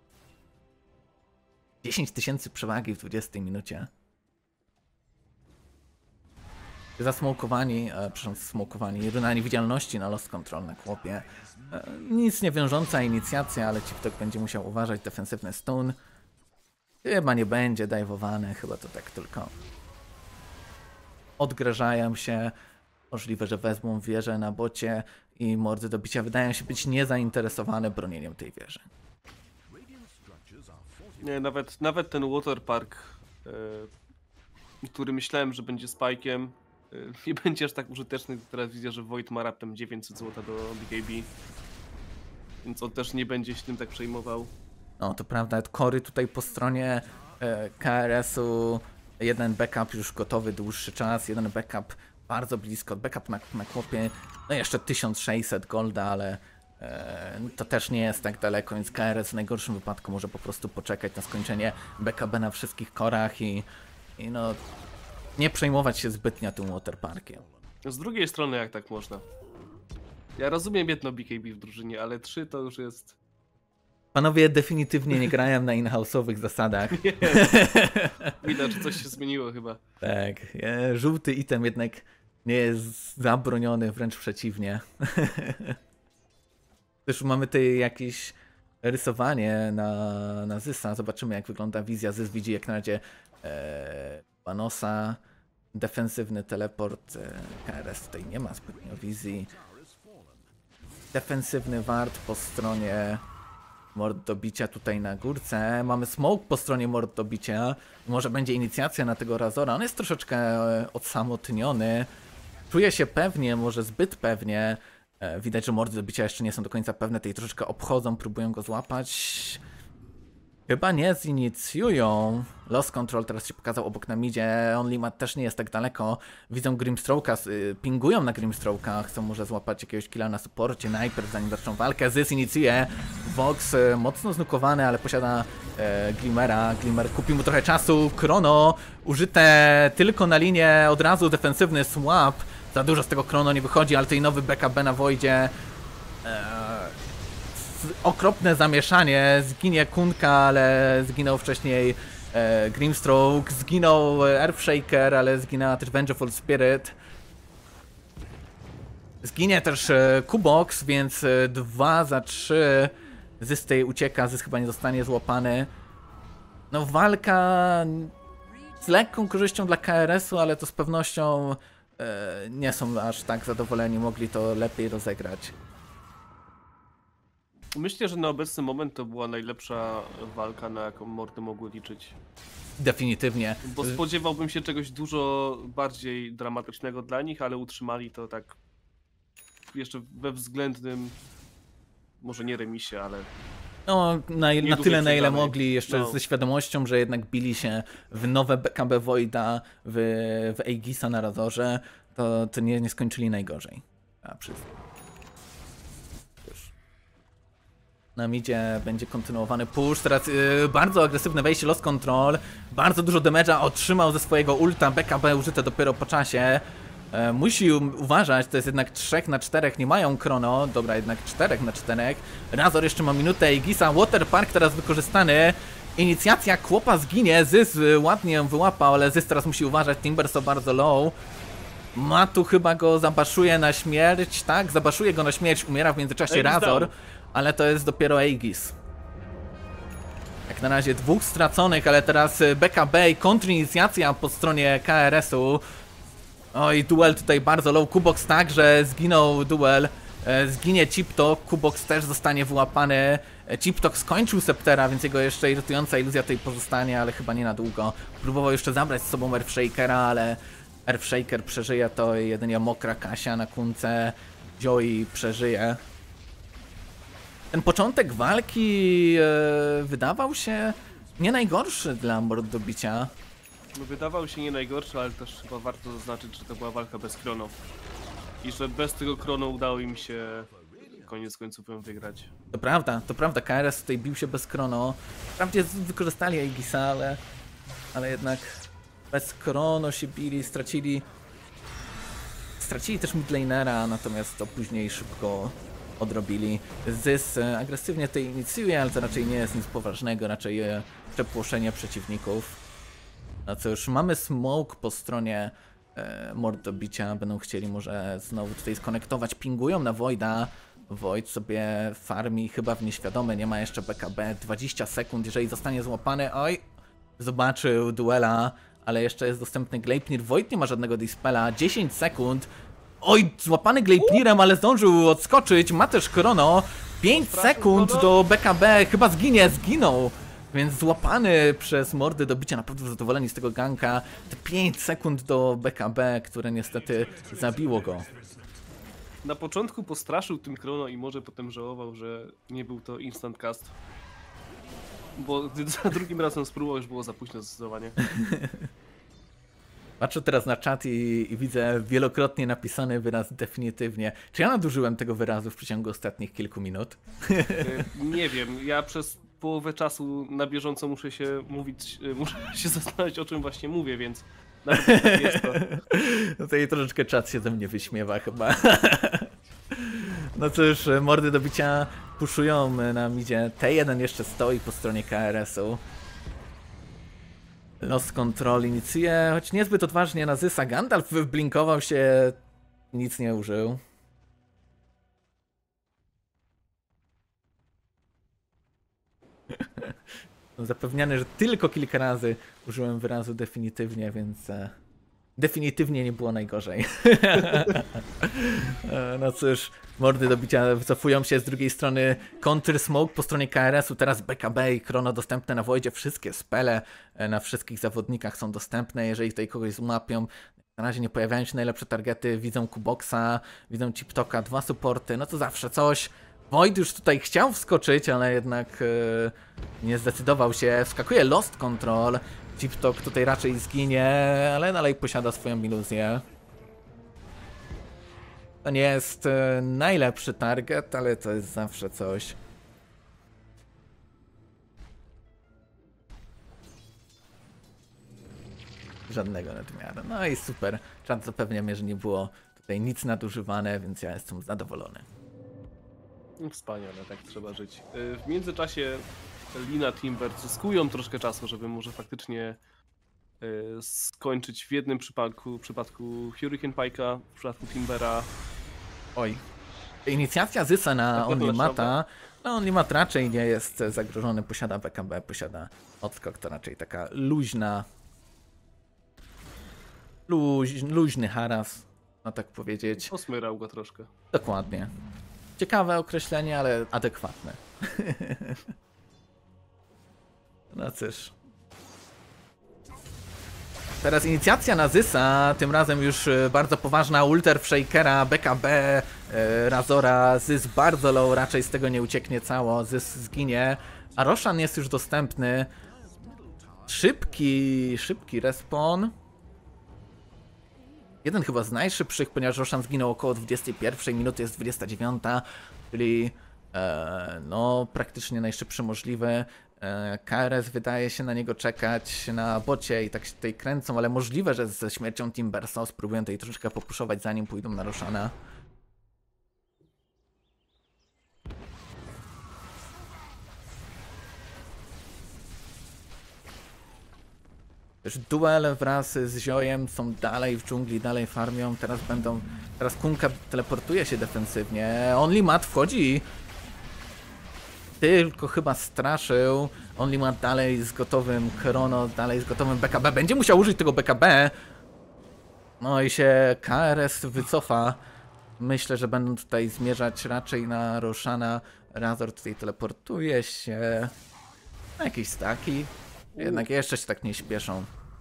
A: dziesięć tysięcy przewagi w dwudziestej minucie. Zasmokowani, e, przepraszam, zasmokowani, runa niewidzialności na Lost Control na kłopie. E, nic nie wiążąca inicjacja, ale Chiptok będzie musiał uważać, defensywny stun. Chyba nie będzie dajwowany, chyba to tak tylko odgrażają się. Możliwe, że wezmą wieżę na bocie i mordy do bicia wydają się być niezainteresowane bronieniem tej wieży.
B: Nie, nawet, nawet ten Waterpark, yy, który myślałem, że będzie spajkiem, yy, nie będzie aż tak użyteczny. Teraz widzę, że Void ma raptem dziewięćset złota do B K B, więc on też nie będzie się tym tak przejmował.
A: No to prawda, kory tutaj po stronie e, K R S-u, jeden backup już gotowy dłuższy czas, jeden backup bardzo blisko, backup na, na kłopie, no jeszcze tysiąc sześćset golda, ale e, to też nie jest tak daleko, więc K R S w najgorszym wypadku może po prostu poczekać na skończenie B K B na wszystkich korach i, i no nie przejmować się zbytnio tym Waterparkiem.
B: Z drugiej strony, jak tak można? Ja rozumiem jedno B K B w drużynie, ale trzy to już jest...
A: Panowie definitywnie nie grają na in-house'owych zasadach.
B: Nie. Widać, że coś się zmieniło chyba.
A: Tak, e, żółty item jednak nie jest zabroniony, wręcz przeciwnie. Też mamy tutaj jakieś rysowanie na, na Zysa. Zobaczymy, jak wygląda wizja. Zys widzi jak na razie e, Vanosa. Defensywny teleport. E, K R S tutaj nie ma zbytnio wizji. Defensywny ward po stronie mord do bicia tutaj na górce. Mamy smoke po stronie mord do bicia. Może będzie inicjacja na tego Razora. On jest troszeczkę odsamotniony. Czuje się pewnie, może zbyt pewnie. Widać, że mordy do bicia jeszcze nie są do końca pewne. Tej troszeczkę obchodzą, próbują go złapać. Chyba nie zinicjują. Lost Control teraz się pokazał obok na midzie. Onlymat też nie jest tak daleko. Widzą Grimstroke'a, pingują na Grimstroke'a. Chcą może złapać jakiegoś killa na supporcie najpierw, zanim zaczną walkę. Zys inicjuje. Vox mocno znukowany, ale posiada e, Glimmera. Glimmer kupi mu trochę czasu. Chrono użyte tylko na linię. Od razu defensywny swap. Za dużo z tego Chrono nie wychodzi, ale tutaj nowy B K B na Voidzie. E, okropne zamieszanie, zginie Kunka, ale zginął wcześniej e, Grimstroke, zginął Earthshaker, ale zginęła też Vengeful Spirit. Zginie też e, Kubox, więc e, dwa za trzy Zys tej ucieka, Zys chyba nie zostanie złapany. No walka z lekką korzyścią dla K R S-u, ale to z pewnością e, nie są aż tak zadowoleni, mogli to lepiej rozegrać.
B: Myślę, że na obecny moment to była najlepsza walka, na jaką mordy mogły liczyć.
A: Definitywnie.
B: Bo spodziewałbym się czegoś dużo bardziej dramatycznego dla nich, ale utrzymali to tak jeszcze we względnym, może nie remisie, ale...
A: No, na, na tyle, na ile mogli, jeszcze
B: no.
A: ze świadomością, że jednak bili się w nowe B K B Voida, w, w Aegisa na Razorze, to, to nie, nie skończyli najgorzej. A przyznam. Na midzie będzie kontynuowany push, teraz yy, bardzo agresywne wejście, Lost Control, bardzo dużo damage'a otrzymał ze swojego ulta, B K B użyte dopiero po czasie. E, musi uważać, to jest jednak trzy na cztery, nie mają Chrono, dobra, jednak cztery na cztery. Razor jeszcze ma minutę, Aegisa, Waterpark teraz wykorzystany. Inicjacja, Kłopa zginie, Zys ładnie ją wyłapał, ale Zys teraz musi uważać, Timber są bardzo low. Matu chyba go zabaszuje na śmierć, tak? Zabaszuje go na śmierć, umiera w międzyczasie Razor. Ale to jest dopiero Aegis. Jak na razie dwóch straconych, ale teraz B K B i kontrinicjacja po stronie K R S-u. Oj, duel tutaj bardzo low. Kubox także zginął duel. Zginie Chiptok, Kubox też zostanie wyłapany. Chiptok skończył Septera, więc jego jeszcze irytująca iluzja tutaj pozostanie, ale chyba nie na długo. Próbował jeszcze zabrać z sobą Earthshakera, ale Earthshaker przeżyje to i jedynie mokra Kasia na kunce. Joey przeżyje. Ten początek walki e, wydawał się nie najgorszy dla mord do bicia.
B: No, wydawał się nie najgorszy, ale też chyba warto zaznaczyć, że to była walka bez Chrono. I że bez tego Chrono udało im się koniec końców ją wygrać.
A: To prawda, to prawda, K R S tutaj bił się bez Chrono. Wprawdzie wykorzystali Aegisa, ale, ale jednak bez Chrono się bili, stracili... Stracili też midlanera, natomiast to później szybko odrobili. Zys agresywnie tutaj inicjuje, ale to raczej nie jest nic poważnego, raczej przepłoszenie przeciwników. No co już, mamy smoke po stronie e, mord do bicia, będą chcieli może znowu tutaj skonektować, pingują na Voida. Void sobie farmi chyba w nieświadome, nie ma jeszcze B K B, dwadzieścia sekund, jeżeli zostanie złapany, oj, zobaczył duela, ale jeszcze jest dostępny Gleipnir, Void nie ma żadnego dispela, dziesięć sekund. Oj, złapany Gleipnirem, ale zdążył odskoczyć, ma też Chrono, pięć sekund do B K B, chyba zginie, zginął. Więc złapany przez mordy do bicia, naprawdę zadowoleni z tego ganka. Te pięć sekund do B K B, które niestety zabiło go.
B: Na początku postraszył tym Chrono i może potem żałował, że nie był to instant cast. Bo gdy za drugim razem spróbował, już było za późno zdecydowanie.
A: Patrzę teraz na czat i, i widzę wielokrotnie napisany wyraz definitywnie. Czy ja nadużyłem tego wyrazu w przeciągu ostatnich kilku minut?
B: Nie wiem, ja przez połowę czasu na bieżąco muszę się mówić, muszę się zastanawiać, o czym właśnie mówię, więc nawet tak jest to.
A: No tutaj troszeczkę czat się ze mnie wyśmiewa chyba. No cóż, mordy do bicia puszują na midzie. T jeden jeszcze stoi po stronie K R S-u. Lost Control inicjuje, choć niezbyt odważnie na Zysa. Gandalf wyblinkował się, nic nie użył. Zapewniany, że tylko kilka razy użyłem wyrazu definitywnie, więc e, definitywnie nie było najgorzej. e, no cóż, mordy do bicia wycofują się, z drugiej strony Counter Smoke po stronie K R S-u, teraz B K B i Chrono dostępne na Voidzie, wszystkie spele e, na wszystkich zawodnikach są dostępne, jeżeli tutaj kogoś złapią. Na razie nie pojawiają się najlepsze targety, widzą Kuboxa, widzą Chiptoka, dwa supporty, no to zawsze coś. Void już tutaj chciał wskoczyć, ale jednak yy, nie zdecydował się. Wskakuje Lost Control. Chiptok tutaj raczej zginie, ale dalej posiada swoją iluzję. To nie jest yy, najlepszy target, ale to jest zawsze coś. Żadnego nadmiaru. No i super. Czat zapewnia mnie, że nie było tutaj nic nadużywane, więc ja jestem zadowolony.
B: Wspaniale, tak trzeba żyć. W międzyczasie Lina Timber zyskują troszkę czasu, żeby może faktycznie skończyć w jednym przypadku, w przypadku Hurricane Pike'a, w przypadku Timbera.
A: Oj. Inicjacja Zysa na Onlymata. No Onlymat raczej nie jest zagrożony, posiada B K B, posiada odskok, to raczej taka luźna, luź, luźny haras, no tak powiedzieć.
B: Osmyrał go troszkę.
A: Dokładnie. Ciekawe określenie, ale adekwatne. No cóż. Teraz inicjacja na Zysa, tym razem już bardzo poważna, Ulter w Shakera, B K B, e, Razora, Zys bardzo low, raczej z tego nie ucieknie cało, Zys zginie, a Roshan jest już dostępny. Szybki, szybki respawn. Jeden chyba z najszybszych, ponieważ Roshan zginął około dwudziestej pierwszej minuty, jest dwudziesta dziewiąta, czyli e, no praktycznie najszybszy możliwy. E, K R S wydaje się na niego czekać na bocie i tak się tutaj kręcą, ale możliwe, że ze śmiercią Timbersa spróbują tutaj troszeczkę popuszować, zanim pójdą na Roshana. Też duel wraz z Ziojem są dalej w dżungli, dalej farmią, teraz będą, teraz Kunka teleportuje się defensywnie, Onlymat wchodzi, tylko chyba straszył, Onlymat dalej z gotowym Chrono, dalej z gotowym B K B, będzie musiał użyć tego B K B, no i się K R S wycofa, myślę, że będą tutaj zmierzać raczej na Roshana, Razor tutaj teleportuje się na jakieś staki. Jednak jeszcze się tak nie śpieszą.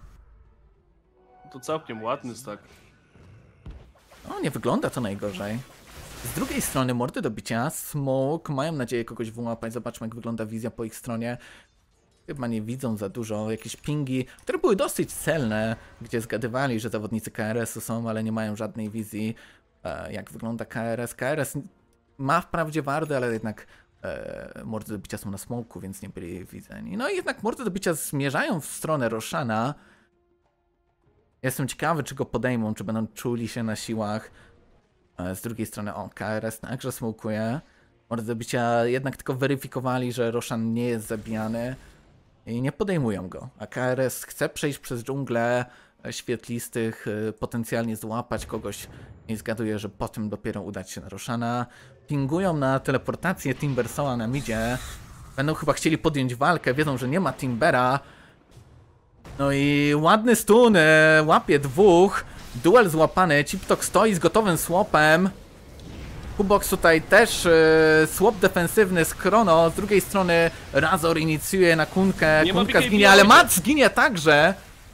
B: To całkiem ładny stack.
A: No, nie wygląda to najgorzej. Z drugiej strony mordy do bicia, Smoke, mają nadzieję kogoś wyłapać. Zobaczmy, jak wygląda wizja po ich stronie. Chyba nie widzą za dużo. Jakieś pingi, które były dosyć celne, gdzie zgadywali, że zawodnicy K R S-u są, ale nie mają żadnej wizji. Jak wygląda K R S? K R S ma wprawdzie wardy, ale jednak e, mordy do bicia są na smoku, więc nie byli widzeni. No i jednak mordy do bicia zmierzają w stronę Roshana. Jestem ciekawy, czy go podejmą, czy będą czuli się na siłach. Z drugiej strony, o, K R S także smokuje. Mordy do bicia jednak tylko weryfikowali, że Roshan nie jest zabijany i nie podejmują go. A K R S chce przejść przez dżunglę świetlistych, potencjalnie złapać kogoś i zgaduje, że potem dopiero udać się na Roshana. Pingują na teleportację Timbersoa na midzie. Będą chyba chcieli podjąć walkę, wiedzą, że nie ma Timbera. No i ładny stun, łapie dwóch. Duel złapany, Chiptok stoi z gotowym słopem. Kubox tutaj też yy, słop defensywny z Chrono. Z drugiej strony Razor inicjuje na Kunkę. Nie Kunka zginie, ale Mat zginie także.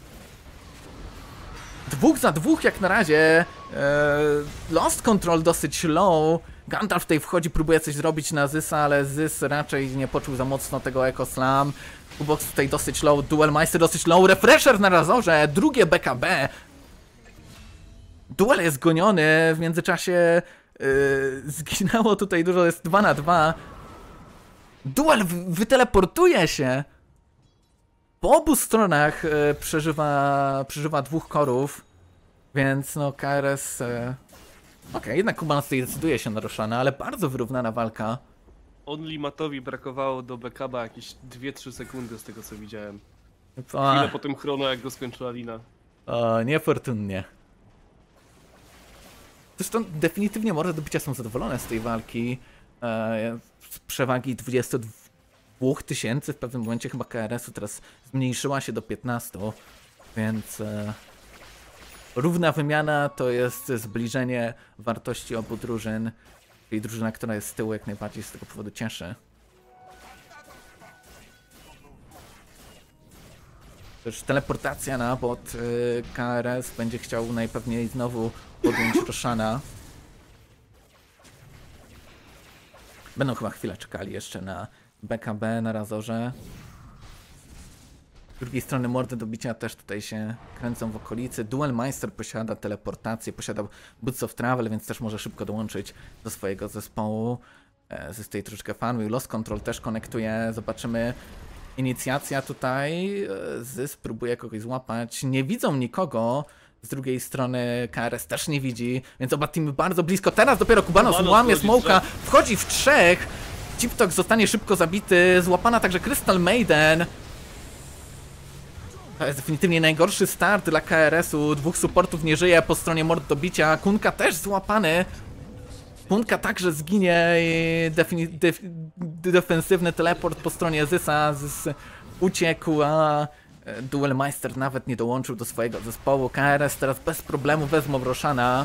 A: Dwóch za dwóch jak na razie. Yy, Lost Control dosyć low. Gandalf tutaj wchodzi, próbuje coś zrobić na Zysa, ale Zys raczej nie poczuł za mocno tego Echo Slam. Kubox tutaj dosyć low, Duelmeister dosyć low, Refresher na Razorze, drugie B K B. Duel jest goniony, w międzyczasie yy, zginęło tutaj dużo, jest dwa na dwa. Duel wyteleportuje się. Po obu stronach yy, przeżywa, przeżywa dwóch korów, więc no K R S... Yy... Okej, okay, jednak Kuban tutaj decyduje się na Roshana, ale bardzo wyrównana walka.
B: Onlymatowi brakowało do backupa jakieś dwie trzy sekundy z tego co widziałem.
A: O,
B: chwilę po tym Chrono, jak go skończyła Lina.
A: O, niefortunnie. Zresztą definitywnie mordy do bicia są zadowolone z tej walki. E, z przewagi dwudziestu dwóch tysięcy w pewnym momencie chyba K R S-u, teraz zmniejszyła się do piętnastu, więc e, równa wymiana to jest zbliżenie wartości obu drużyn, czyli drużyna, która jest z tyłu, jak najbardziej z tego powodu cieszy. Też teleportacja na bot, y, K R S będzie chciał najpewniej znowu podjąć Roshana. Będą chyba chwilę czekali jeszcze na B K B, na Razorze. Z drugiej strony mordy do bicia też tutaj się kręcą w okolicy. Duelmeister posiada teleportację, posiada Boots of Travel, więc też może szybko dołączyć do swojego zespołu. E, zyskuje troszeczkę farmy. Lost Control też konektuje, zobaczymy. Inicjacja tutaj, Zys próbuje kogoś złapać, nie widzą nikogo, z drugiej strony K R S też nie widzi, więc oba teamy bardzo blisko, teraz dopiero Kubanos łamie smoka, wchodzi w trzech, Ciptok zostanie szybko zabity, złapana także Crystal Maiden. To jest definitywnie najgorszy start dla K R S-u, dwóch supportów nie żyje po stronie mord do bicia, Kunka też złapany. Punka także zginie i def defensywny teleport po stronie Zysa, Zys uciekł, a Duelmeister nawet nie dołączył do swojego zespołu. K R S teraz bez problemu wezmą Roshana.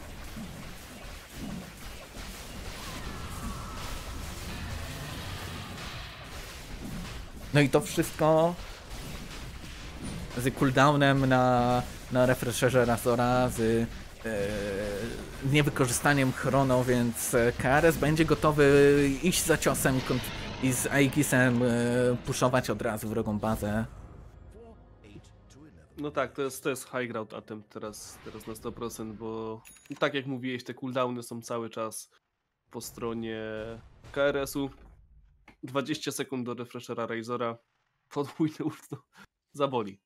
A: No i to wszystko z cooldownem na, na refresherze Razora, z z niewykorzystaniem chrono, więc K R S będzie gotowy iść za ciosem i z Aegisem puszować od razu wrogą bazę.
B: No tak, to jest, to jest high ground attempt teraz, teraz na sto procent, bo tak jak mówiłeś, te cooldowny są cały czas po stronie K R S-u. dwadzieścia sekund do refreshera Razora, podwójny ult, no, zaboli.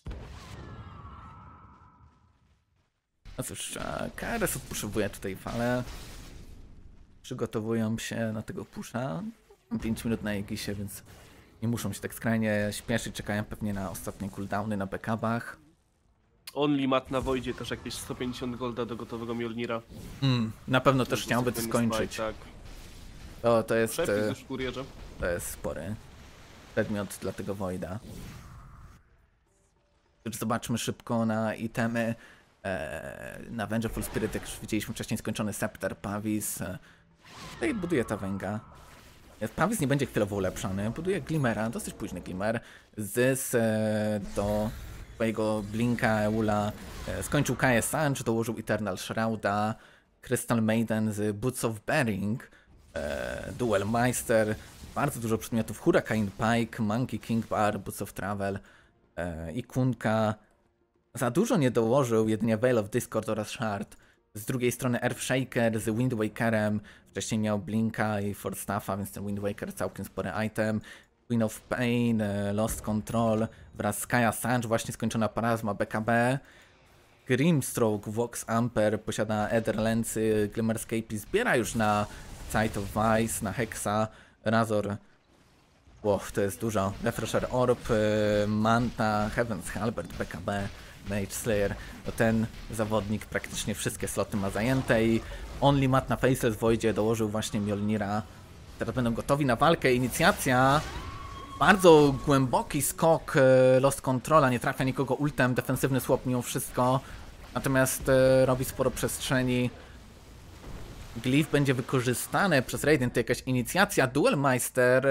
A: No cóż, K R S odpuszowuje tutaj falę. Przygotowują się na tego pusha. pięć minut na Aegisie, więc nie muszą się tak skrajnie śpieszyć. Czekają pewnie na ostatnie cooldowny na backupach.
B: Only Mat na Voidzie też jakieś sto pięćdziesiąt golda do gotowego Mjolnira.
A: Mm, na pewno też chciałby to skończyć.
B: Spike, tak.
A: To, to jest.
B: Przepis już w kurierze.
A: To jest spory przedmiot dla tego Voida. Już zobaczmy szybko na itemy. Na Vengeful Spirit, jak już widzieliśmy wcześniej, skończony Scepter, Pavis. Tutaj buduje ta węga. Pavis nie będzie chwilowo ulepszony, buduje Glimmera, dosyć późny Glimmer. Zys do swojego Blinka, Eula skończył K S Sanch, dołożył Eternal Shrouda, Crystal Maiden z Boots of Bearing, Duelmeister, bardzo dużo przedmiotów, Hurricane Pike, Monkey King Bar, Boots of Travel i Kunka. Za dużo nie dołożył, jedynie Veil of Discord oraz Shard. Z drugiej strony Earthshaker z Wind Wakerem. Wcześniej miał Blinka i Force Staffa, więc ten Wind Waker całkiem spory item. Queen of Pain, Lost Control wraz z Kaya Sanch, właśnie skończona Parazma B K B. Grimstroke, Vox Amper posiada Ederlency, Glimmerscape zbiera już na Sight of Vice, na Hexa, Razor. Wow, to jest dużo. Refresher Orb, Manta, Heaven's Halberd, B K B. Mage Slayer, to ten zawodnik praktycznie wszystkie sloty ma zajęte i Only Mat na Faceless Voidzie dołożył właśnie Mjolnira. Teraz będą gotowi na walkę, inicjacja. Bardzo głęboki skok Lost Controla, nie trafia nikogo ultem, defensywny swap mimo wszystko. Natomiast robi sporo przestrzeni. Glyph będzie wykorzystany przez Radiant, to jakaś inicjacja. Duelmeister.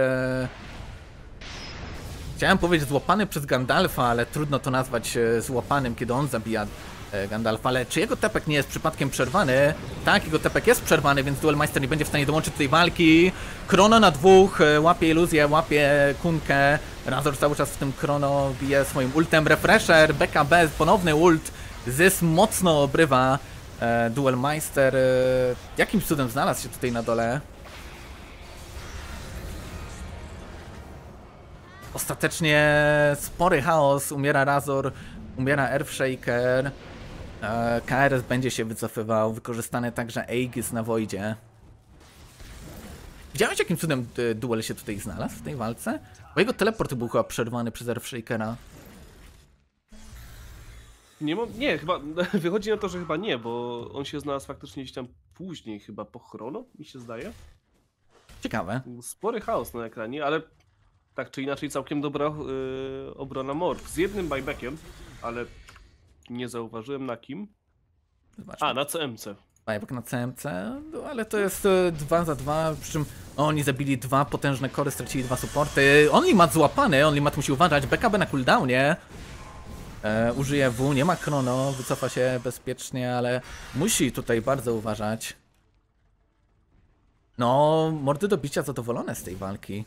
A: Chciałem powiedzieć złapany przez Gandalfa, ale trudno to nazwać złapanym, kiedy on zabija Gandalfa, ale czy jego tepek nie jest przypadkiem przerwany? Tak, jego tepek jest przerwany, więc Duelmeister nie będzie w stanie dołączyć do tej walki. Chrono na dwóch, łapie iluzję, łapie Kunkę. Razor cały czas w tym Chrono bije swoim ultem. Refresher, B K B, ponowny ult. Zys mocno obrywa. Duelmeister jakimś cudem znalazł się tutaj na dole. Ostatecznie spory chaos, umiera Razor, umiera Earthshaker, K R S będzie się wycofywał, wykorzystane także Aegis na Voidzie. Widziałeś, jakim cudem Duel się tutaj znalazł w tej walce? Bo jego teleport był chyba przerwany przez Earthshakera.
B: Nie, mam, nie, chyba wychodzi na to, że chyba nie, bo on się znalazł faktycznie gdzieś tam później, chyba po Chrono, mi się zdaje.
A: Ciekawe.
B: Spory chaos na ekranie, ale Tak czy inaczej całkiem dobra yy, obrona Morph. Z jednym buybackiem, ale nie zauważyłem na kim.
A: Zobaczmy.
B: A, na C M C.
A: Buyback na C M C, no, ale to jest e, dwa za dwa, przy czym oni zabili dwa potężne kory, stracili dwa supporty. Onlymat złapany, Onlymat musi uważać, B K B na cooldownie. E, użyje W, nie ma chrono, wycofa się bezpiecznie, ale musi tutaj bardzo uważać. No, mordy do bicia zadowolone z tej walki.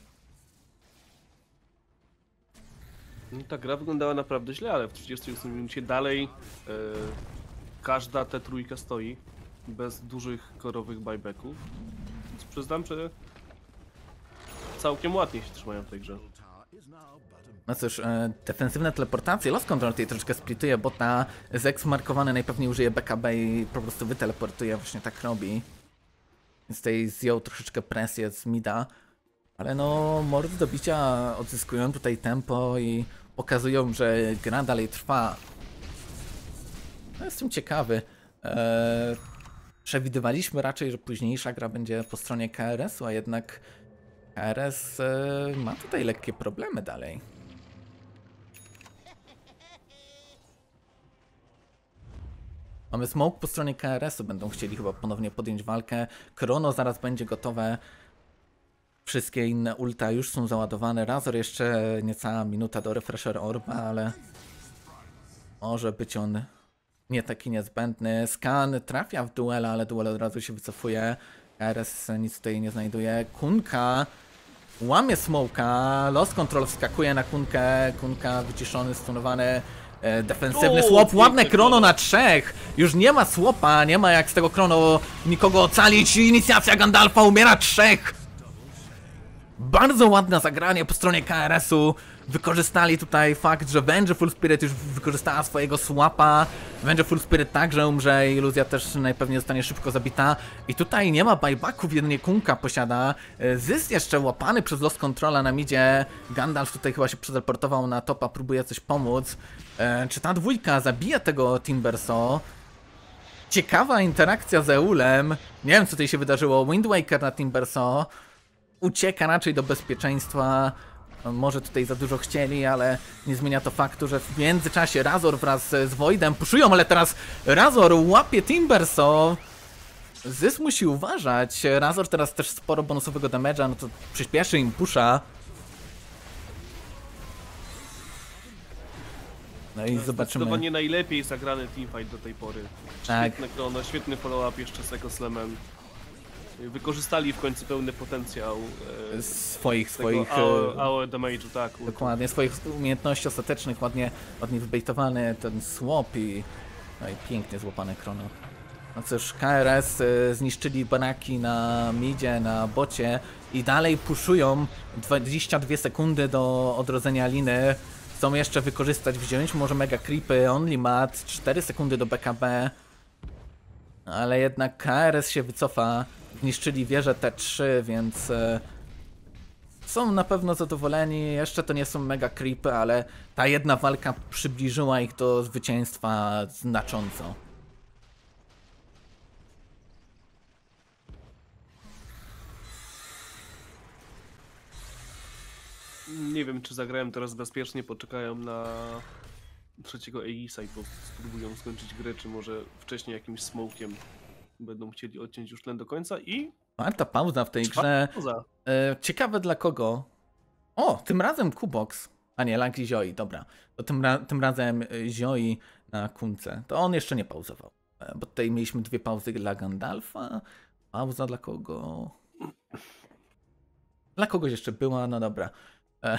B: No, ta gra wyglądała naprawdę źle, ale w trzydziestej ósmej minucie dalej yy, każda T trzy stoi bez dużych korowych buybacków. Więc przyznam, że całkiem ładnie się trzymają w tej grze.
A: No cóż, e, defensywne teleportacje, Lost Control tutaj troszeczkę splituje bota, Zex markowany najpewniej użyje B K B i po prostu wyteleportuje, właśnie tak robi. Więc tutaj zjął troszeczkę presję z mida, ale no mordy do bicia odzyskują tutaj tempo i pokazują, że gra dalej trwa. No, jestem ciekawy. Eee, przewidywaliśmy raczej, że późniejsza gra będzie po stronie K R S-u, a jednak K R S e, ma tutaj lekkie problemy dalej. Mamy smoke po stronie K R S-u, będą chcieli chyba ponownie podjąć walkę. Chrono zaraz będzie gotowe. Wszystkie inne ulta już są załadowane. Razor jeszcze niecała minuta do refresher orba, ale może być on nie taki niezbędny. Scan trafia w duela, ale duel od razu się wycofuje. K R S nic tutaj nie znajduje. Kunka łamie smoka. Lost Control wskakuje na Kunkę. Kunka wyciszony, stunowany. Defensywny swap, ładne krono na trzech. Już nie ma słopa, nie ma jak z tego krono nikogo ocalić. Inicjacja Gandalfa, umiera trzech. Bardzo ładne zagranie po stronie K R S-u. Wykorzystali tutaj fakt, że Vengeful Spirit już wykorzystała swojego swapa. Vengeful Spirit także umrze, iluzja też najpewniej zostanie szybko zabita. I tutaj nie ma buybacków, jedynie Kunka posiada. Zysk jeszcze łapany przez Lost Controla na midzie. Gandalf tutaj chyba się przeteleportował na topa, próbuje coś pomóc. E, czy ta dwójka zabija tego Timbersaw? Ciekawa interakcja z Eulem. Nie wiem, co tutaj się wydarzyło. Wind Waker na Timbersaw. Ucieka raczej do bezpieczeństwa. Może tutaj za dużo chcieli, ale nie zmienia to faktu, że w międzyczasie Razor wraz z Voidem puszują, ale teraz Razor łapie Timbersaw. Zys musi uważać. Razor teraz też sporo bonusowego damage'a, no to przyspieszy im pusza. No i zobaczymy.
B: Zdecydowanie najlepiej zagrany teamfight do tej pory.
A: Tak.
B: Świetne chrono, świetny follow-up jeszcze z Ecoslamem. Wykorzystali w końcu pełny potencjał e,
A: swoich, swoich
B: A O E damage'u, tak.
A: Dokładnie, swoich umiejętności ostatecznych, ładnie, ładnie wybejtowany ten swap i, no i pięknie złapane chrono. No cóż, K R S y, zniszczyli baraki na midzie, na bocie i dalej puszują dwadzieścia dwie sekundy do odrodzenia liny. Chcą jeszcze wykorzystać, wziąć może mega creepy, only mat, cztery sekundy do B K B. Ale jednak K R S się wycofa, zniszczyli wieżę T trzy, więc e, są na pewno zadowoleni. Jeszcze to nie są mega creepy, ale ta jedna walka przybliżyła ich do zwycięstwa znacząco.
B: Nie wiem, czy zagrałem teraz bezpiecznie, poczekają na trzeciego Aegisa i po spróbują skończyć grę, czy może wcześniej jakimś smokiem będą chcieli odciąć już tlen do końca i...
A: Warta pauza w tej grze. E, ciekawe dla kogo. O, tym razem Kubox. A nie, Lanki Zioi, dobra. To tym, ra tym razem Zioi na Kunce. To on jeszcze nie pauzował. E, bo tutaj mieliśmy dwie pauzy dla Gandalfa. Pauza dla kogo? Dla kogoś jeszcze była, no dobra. E,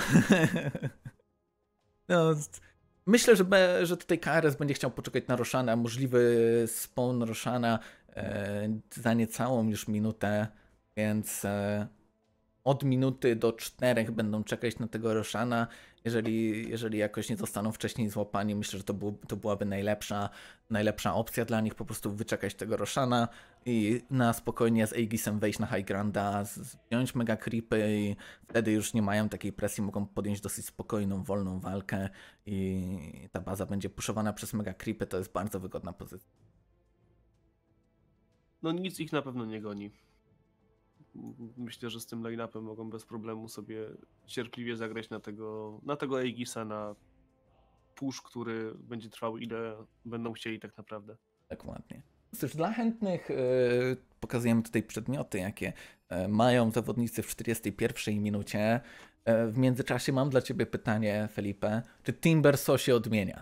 A: no, myślę, że, be, że tutaj K R S będzie chciał poczekać na Roshana. Możliwy spawn Roshana e, za niecałą już minutę, więc e, od minuty do czterech będą czekać na tego Roshana. Jeżeli, jeżeli jakoś nie zostaną wcześniej złapani, myślę, że to, był, to byłaby najlepsza, najlepsza opcja dla nich, po prostu wyczekać tego Roshana i na spokojnie z Aegisem wejść na High Granda, wziąć mega creepy i wtedy już nie mają takiej presji, mogą podjąć dosyć spokojną, wolną walkę i ta baza będzie puszowana przez mega creepy, to jest bardzo wygodna pozycja.
B: No nic ich na pewno nie goni. myślę, że z tym line-upem mogą bez problemu sobie cierpliwie zagrać na tego, na tego Aegisa, na push, który będzie trwał ile będą chcieli tak naprawdę.
A: Dokładnie. Cóż, dla chętnych yy, pokazujemy tutaj przedmioty, jakie yy, mają zawodnicy w czterdziestej pierwszej minucie. Yy, w międzyczasie mam dla ciebie pytanie, Felipe. Czy Timbersaw się odmienia?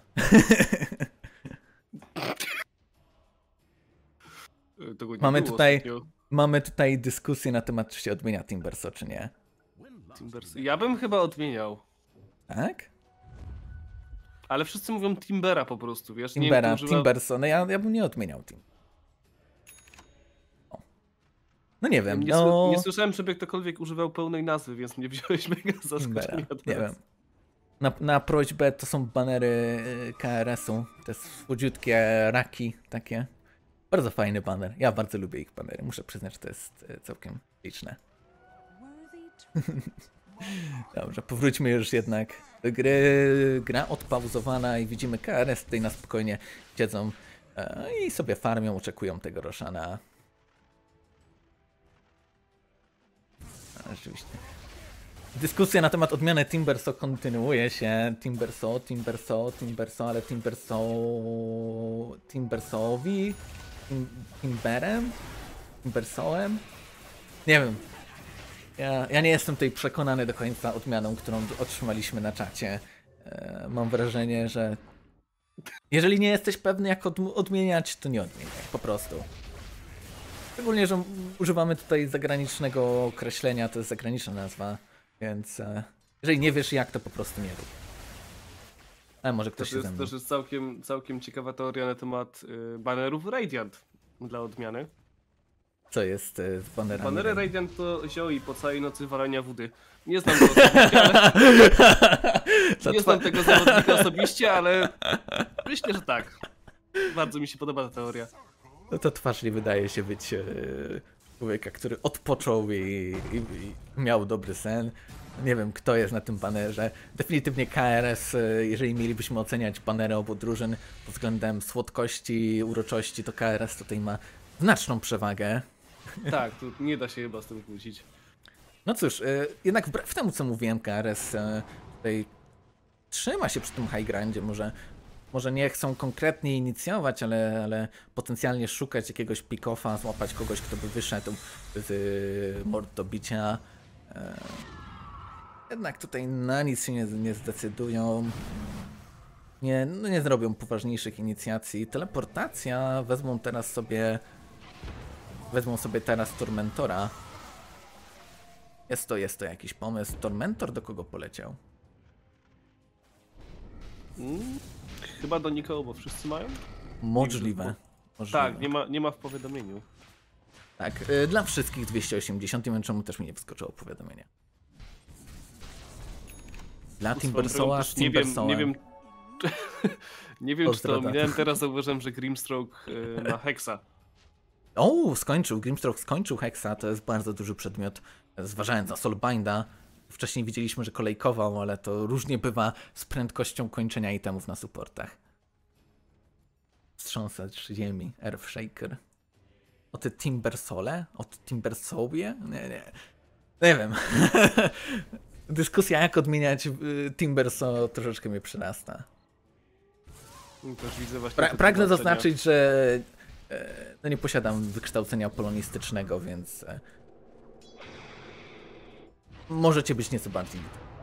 A: mamy, tutaj, mamy tutaj dyskusję na temat, czy się odmienia Timbersaw, czy nie.
B: Timbers... Ja bym chyba odmieniał.
A: Tak?
B: Ale wszyscy mówią Timbera po prostu, wiesz?
A: Timbera,
B: nie wiem, używa...
A: Timbersaw, no ja, ja bym nie odmieniał Tim. O. No nie wiem,
B: nie,
A: no...
B: nie słyszałem, żeby ktokolwiek używał pełnej nazwy, więc mnie wziąłeś mega zaskoczenia.
A: Nie wiem. Na, na prośbę to są banery K R S-u, te słodziutkie raki takie. Bardzo fajny baner, ja bardzo lubię ich banery, muszę przyznać, że to jest całkiem liczne. Dobrze, powróćmy już jednak do gry. Gra odpauzowana i widzimy K R S tutaj na spokojnie siedzą e, i sobie farmią, oczekują tego Roshana. A, rzeczywiście. Dyskusja na temat odmiany Timbersaw kontynuuje się. Timbersaw, Timbersaw, Timbersaw, ale Timbersaw... Timbersawowi? Tim, Timberem? Timbersawem? Nie wiem. Ja, ja nie jestem tutaj przekonany do końca odmianą, którą otrzymaliśmy na czacie. E, mam wrażenie, że jeżeli nie jesteś pewny, jak od, odmieniać, to nie odmieniaj, po prostu. Szczególnie, że używamy tutaj zagranicznego określenia, to jest zagraniczna nazwa, więc e, jeżeli nie wiesz jak, to po prostu nie rób. Ale może ktoś
B: to
A: się ze
B: jest,
A: mną...
B: To jest całkiem, całkiem ciekawa teoria na temat y, banerów Radiant dla odmiany.
A: Co jest y, z banerami?
B: Banery Radiant to zioi po całej nocy walania wody. Nie znam go osobiście, ale... Nie znam tego zawodnika osobiście, ale myślę, że tak. Bardzo mi się podoba ta teoria.
A: No to twarz nie wydaje się być yy, człowieka, który odpoczął i, i, i miał dobry sen. Nie wiem, kto jest na tym banerze. Definitywnie K R S, yy, jeżeli mielibyśmy oceniać banery obu drużyn pod względem słodkości i uroczości, to K R S tutaj ma znaczną przewagę.
B: Tak, tu nie da się chyba z tym kłócić.
A: No cóż, yy, jednak wbrew temu, co mówiłem, K R S yy, tutaj trzyma się przy tym high grindzie, może Może nie chcą konkretnie inicjować, ale, ale potencjalnie szukać jakiegoś pick-offa, złapać kogoś, kto by wyszedł z mord do bicia. Jednak tutaj na nic się nie, nie zdecydują. Nie, no nie zrobią poważniejszych inicjacji. Teleportacja, wezmą teraz sobie... Wezmą sobie teraz Tormentora. Jest to, jest to jakiś pomysł. Tormentor do kogo poleciał?
B: Hmm. Chyba do nikogo, bo wszyscy mają?
A: Możliwe. Możliwe.
B: Tak, nie ma, nie ma w powiadomieniu.
A: Tak, yy, dla wszystkich dwieście osiemdziesiąt, nie wiem czemu też mi nie wyskoczyło powiadomienie. Dla Timbersawa z Timbersawem.
B: Nie wiem, nie wiem, nie wiem czy to minąłem, teraz zauważyłem, że Grimstroke yy, ma Hexa.
A: O, skończył, Grimstroke skończył Hexa, to jest bardzo duży przedmiot, zważając na Soulbinda. Wcześniej widzieliśmy, że kolejkował, ale to różnie bywa z prędkością kończenia itemów na supportach. Wstrząsacz ziemi, Earthshaker. O te Timbersole? O Timbersawie? Nie, nie. Nie wiem. Dyskusja, jak odmieniać Timbersaw, troszeczkę mnie przyrasta.
B: Też widzę właśnie
A: pra pragnę zaznaczyć, że no nie posiadam wykształcenia polonistycznego, więc możecie być nieco bardziej.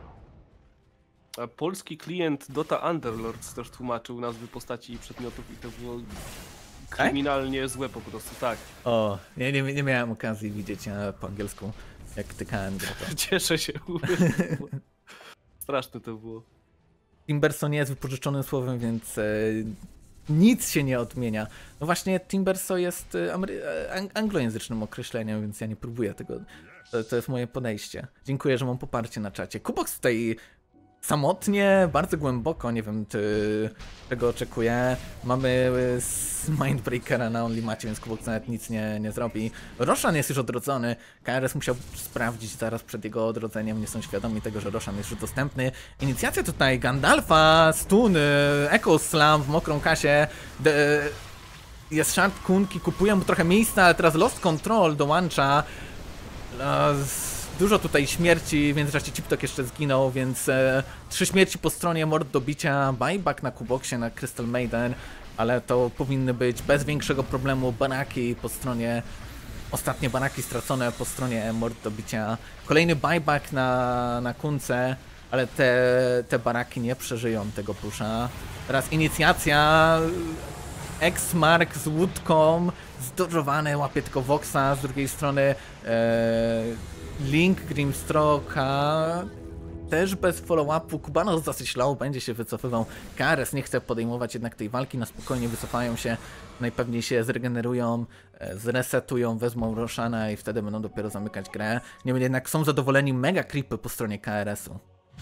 B: A polski klient Dota Underlords też tłumaczył nazwy postaci i przedmiotów i to było kryminalnie złe po prostu, tak.
A: O, ja nie, nie miałem okazji widzieć ja po angielsku, jak tykałem Dota.
B: Cieszę się. Straszne to było.
A: Timbersaw nie jest wypożyczonym słowem, więc e, nic się nie odmienia. No właśnie Timbersaw jest e, ang anglojęzycznym określeniem, więc ja nie próbuję tego. To, to jest moje podejście. Dziękuję, że mam poparcie na czacie. Kubox tutaj samotnie, bardzo głęboko, nie wiem ty, czego oczekuję. Mamy Mindbreakera na Onlymacie, więc Kubox nawet nic nie, nie zrobi. Roshan jest już odrodzony. K R S musiał sprawdzić zaraz przed jego odrodzeniem. Nie są świadomi tego, że Roshan jest już dostępny. Inicjacja tutaj Gandalfa, stun, Echo Slam w mokrą kasie. De, jest Shard Kunki, kupują mu trochę miejsca, ale teraz Lost Control dołącza. No, dużo tutaj śmierci, w międzyczasie Chiptok jeszcze zginął, więc e, trzy śmierci po stronie mord do bicia, buyback na Kuboksie, na Crystal Maiden, ale to powinny być bez większego problemu banaki po stronie, ostatnie banaki stracone po stronie mord do bicia. Kolejny buyback na, na Kunce, ale te, te baraki nie przeżyją tego pusza. Teraz inicjacja, X-Mark z łódką, zdodżowany, łapie tylko Voxa, z drugiej strony e, Link Grimstroka też bez follow-upu, Kubanos dosyć low, będzie się wycofywał, K R S nie chce podejmować jednak tej walki, na spokojnie wycofają się, najpewniej się zregenerują, e, zresetują, wezmą Roshana i wtedy będą dopiero zamykać grę. Niemniej jednak są zadowoleni mega creepy po stronie K R S-u.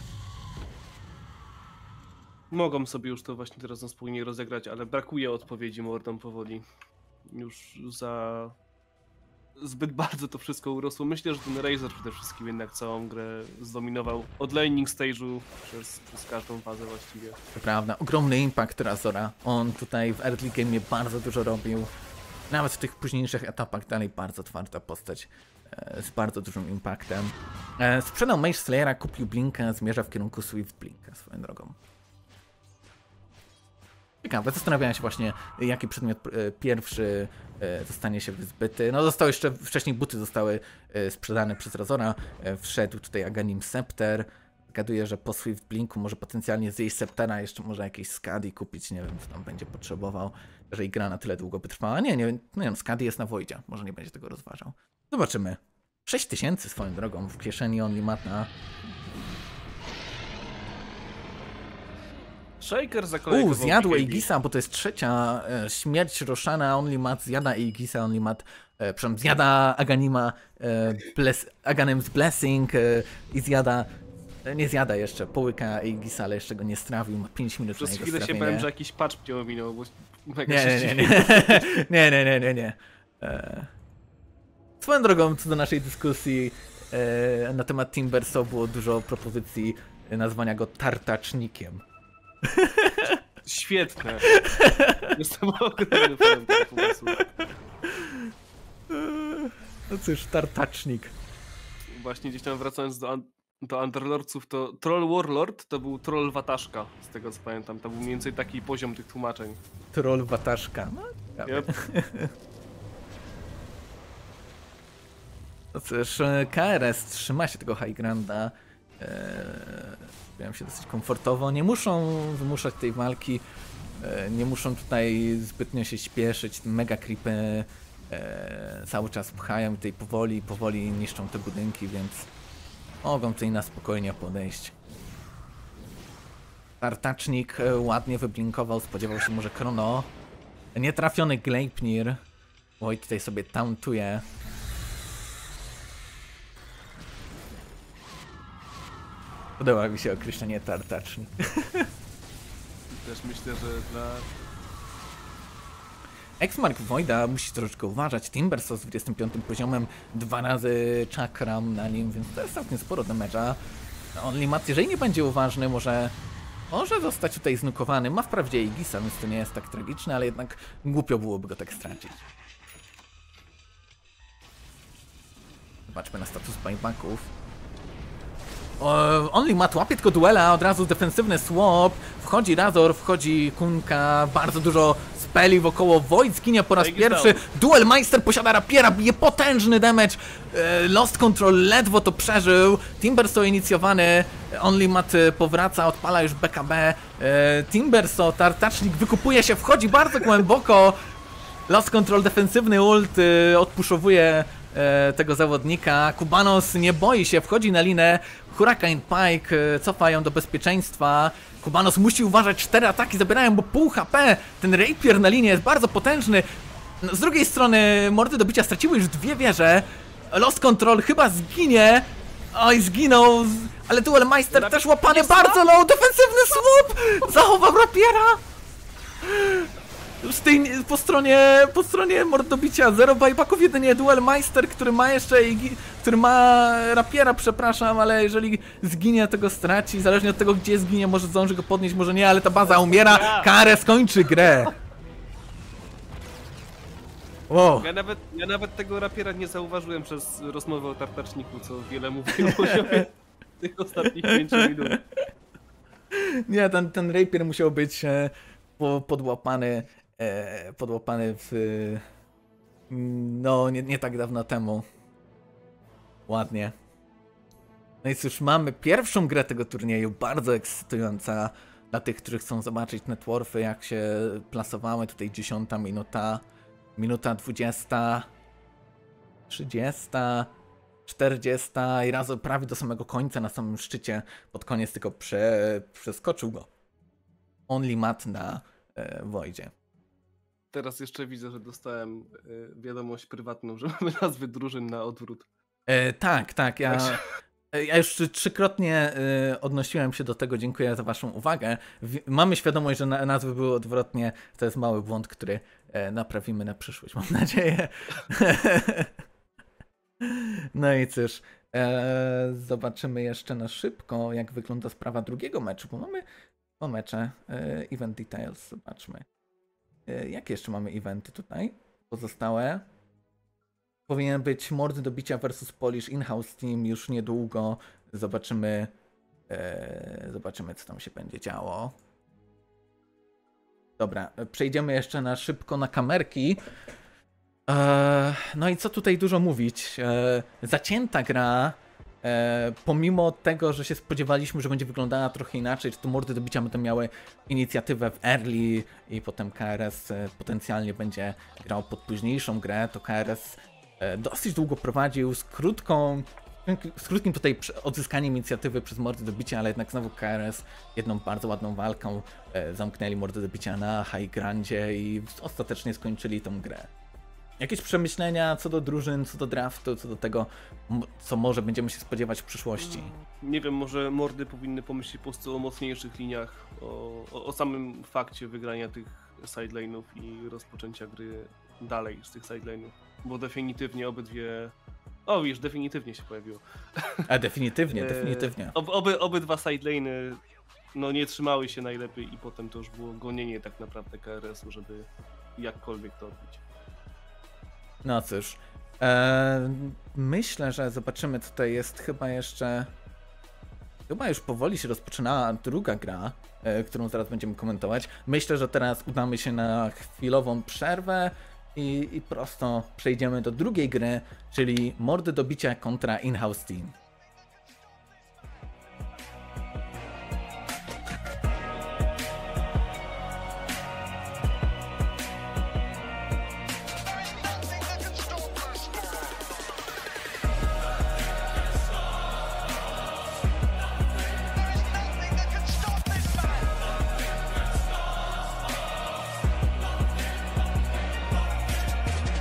B: Mogą sobie już to właśnie teraz na spokojnie rozegrać, ale brakuje odpowiedzi mordom powoli. Już za... zbyt bardzo to wszystko urosło. Myślę, że ten Razor przede wszystkim jednak całą grę zdominował od laning stage'u przez, przez każdą fazę właściwie.
A: To prawda, ogromny impact Razora. On tutaj w early game bardzo dużo robił. Nawet w tych późniejszych etapach dalej bardzo twarda postać e, z bardzo dużym impactem. E, sprzedał Mage Slayera, kupił Blinka, zmierza w kierunku Swift Blinka swoją drogą. Ciekawe, zastanawiałem się właśnie, jaki przedmiot e, pierwszy e, zostanie się wyzbyty. No zostały jeszcze, wcześniej buty zostały e, sprzedane przez Razora. E, wszedł tutaj Aghanim Scepter. Gaduję, że po Swift Blinku może potencjalnie zjeść Sceptera, jeszcze może jakieś Skadi kupić, nie wiem, co tam będzie potrzebował, jeżeli gra na tyle długo by trwała. Nie, nie, no nie, Skadi jest na Voidzie, może nie będzie tego rozważał. Zobaczymy. sześć tysięcy swoją drogą w kieszeni OnlyMata.
B: Shaker zakolejkował.
A: U, zjadł Aegisa, bo to jest trzecia e, śmierć Roshana, OnlyMat zjada Aegisa, OnlyMat, e, przepraszam, zjada Aghanima, e, bless, Aghanim's Blessing e, i zjada, e, nie zjada jeszcze, połyka Aegisa, ale jeszcze go nie strawił, ma pięć minut
B: Przez
A: na jego
B: chwilę
A: strawienie.
B: się bałem, że jakiś patch mnie ominął, bo mega
A: Nie,
B: się
A: nie, nie, nie, nie, nie, nie, nie. E, swoją drogą, co do naszej dyskusji e, na temat Timbersaw było dużo propozycji nazwania go tartacznikiem.
B: Świetne. Jestem ogromny fanem tego pomysłu.
A: No cóż, tartacznik.
B: Właśnie gdzieś tam wracając do, do Underlordsów, to Troll Warlord to był Troll Wataszka, z tego co pamiętam. To był mniej więcej taki poziom tych tłumaczeń.
A: Troll Wataszka. No,
B: yep.
A: No cóż, K R S trzyma się tego High Granda. Czułem się dosyć komfortowo. Nie muszą wymuszać tej walki. E, nie muszą tutaj zbytnio się śpieszyć. Mega creepy e, cały czas pchają tutaj powoli, powoli niszczą te budynki, więc mogą tutaj na spokojnie podejść. Tartacznik ładnie wyblinkował, spodziewał się może Chrono. Nietrafiony Gleipnir. Oj, tutaj sobie tauntuje. Podoba mi się określenie tartacznik.
B: Też myślę, że dla...
A: X-Mark Voida musi troszeczkę uważać. Timbersaw z dwudziestym piątym poziomem, dwa razy czakram na nim, więc to jest całkiem sporo damage'a. OnlyMat, jeżeli nie będzie uważny, może, może zostać tutaj znukowany. Ma wprawdzie Aegisa, więc to nie jest tak tragiczne, ale jednak głupio byłoby go tak stracić. Zobaczmy na status buybacków. OnlyMat łapie tylko duela, od razu defensywny swap, wchodzi Razor, wchodzi Kunka, bardzo dużo speli wokoło, Void zginie po raz
B: Take
A: pierwszy, Duel Meister posiada rapiera, bije potężny damage, Lost Control ledwo to przeżył, Timbersaw inicjowany, OnlyMat powraca, odpala już B K B, Timbersaw, tartacznik wykupuje się, wchodzi bardzo głęboko, Lost Control defensywny ult, odpuszowuje tego zawodnika, Kubanos nie boi się, wchodzi na linę, Hurricane Pike cofają do bezpieczeństwa, Kubanos musi uważać, cztery ataki zabierają, bo pół H P, ten rapier na linie jest bardzo potężny, z drugiej strony mordy do bicia straciły już dwie wieże, Lost Control chyba zginie, oj zginął, ale Duel Meister Rap też łapany bardzo low, defensywny swoop, zachował rapiera. Z tej, po stronie, po stronie mordobicia, zero buybacków, jedynie Duel Meister, który ma jeszcze, który ma rapiera, przepraszam, ale jeżeli zginie, to go straci, zależnie od tego, gdzie zginie, może zdąży go podnieść, może nie, ale ta baza umiera, K R S skończy grę. Wow.
B: Ja nawet, ja nawet tego rapiera nie zauważyłem przez rozmowę o tartaczniku, co wiele mówi o poziomie tych ostatnich pięciu minut.
A: Nie, ten, ten rapier musiał być e, po, podłapany, e, podłapany w... No, nie, nie tak dawno temu. Ładnie. No i cóż, mamy pierwszą grę tego turnieju, bardzo ekscytująca dla tych, którzy chcą zobaczyć networfy, jak się plasowały. Tutaj dziesiąta minuta, minuta dwudziesta, trzydziesta, czterdziesta i raz prawie do samego końca, na samym szczycie, pod koniec tylko prze, przeskoczył go. Only Mat na e, Voidzie.
B: Teraz jeszcze widzę, że dostałem y, wiadomość prywatną, że mamy nazwy drużyn na odwrót.
A: E, tak, tak, ja... Ja już trzykrotnie y, odnosiłem się do tego, dziękuję za waszą uwagę. W, mamy świadomość, że na, nazwy były odwrotnie, to jest mały błąd, który e, naprawimy na przyszłość, mam nadzieję. No i cóż, e, zobaczymy jeszcze na szybko, jak wygląda sprawa drugiego meczu, bo mamy dwa mecze, e, event details, zobaczmy. E, jakie jeszcze mamy eventy tutaj pozostałe? Powinien być Mordy do bicia versus Polish in-house team już niedługo. Zobaczymy, e, zobaczymy co tam się będzie działo. Dobra, przejdziemy jeszcze na szybko na kamerki. E, no i co tutaj dużo mówić. E, zacięta gra, e, pomimo tego, że się spodziewaliśmy, że będzie wyglądała trochę inaczej, że to Mordy do bicia będą miały inicjatywę w early i potem K R S potencjalnie będzie grał pod późniejszą grę, to K R S dosyć długo prowadził z krótką, z krótkim tutaj odzyskaniem inicjatywy przez Mordy do bicia, ale jednak znowu K R S jedną bardzo ładną walką e, zamknęli Mordy do bicia na high grandzie i ostatecznie skończyli tą grę. Jakieś przemyślenia co do drużyn, co do draftu, co do tego, co może będziemy się spodziewać w przyszłości?
B: Nie wiem, może Mordy powinny pomyśleć po prostu o mocniejszych liniach, o, o, o samym fakcie wygrania tych sidelane'ów i rozpoczęcia gry dalej z tych sidelane'ów. Bo definitywnie obydwie... O, wiesz, definitywnie się pojawiło.
A: A definitywnie, definitywnie.
B: Ob, oby, obydwa sidelane'y no, nie trzymały się najlepiej i potem to już było gonienie tak naprawdę K R S-u, żeby jakkolwiek to odbić.
A: No cóż, e, myślę, że zobaczymy, co tutaj jest chyba jeszcze... Chyba już powoli się rozpoczynała druga gra, e, którą zaraz będziemy komentować. Myślę, że teraz udamy się na chwilową przerwę i, i prosto przejdziemy do drugiej gry, czyli Mordy do bicia kontra in-house team.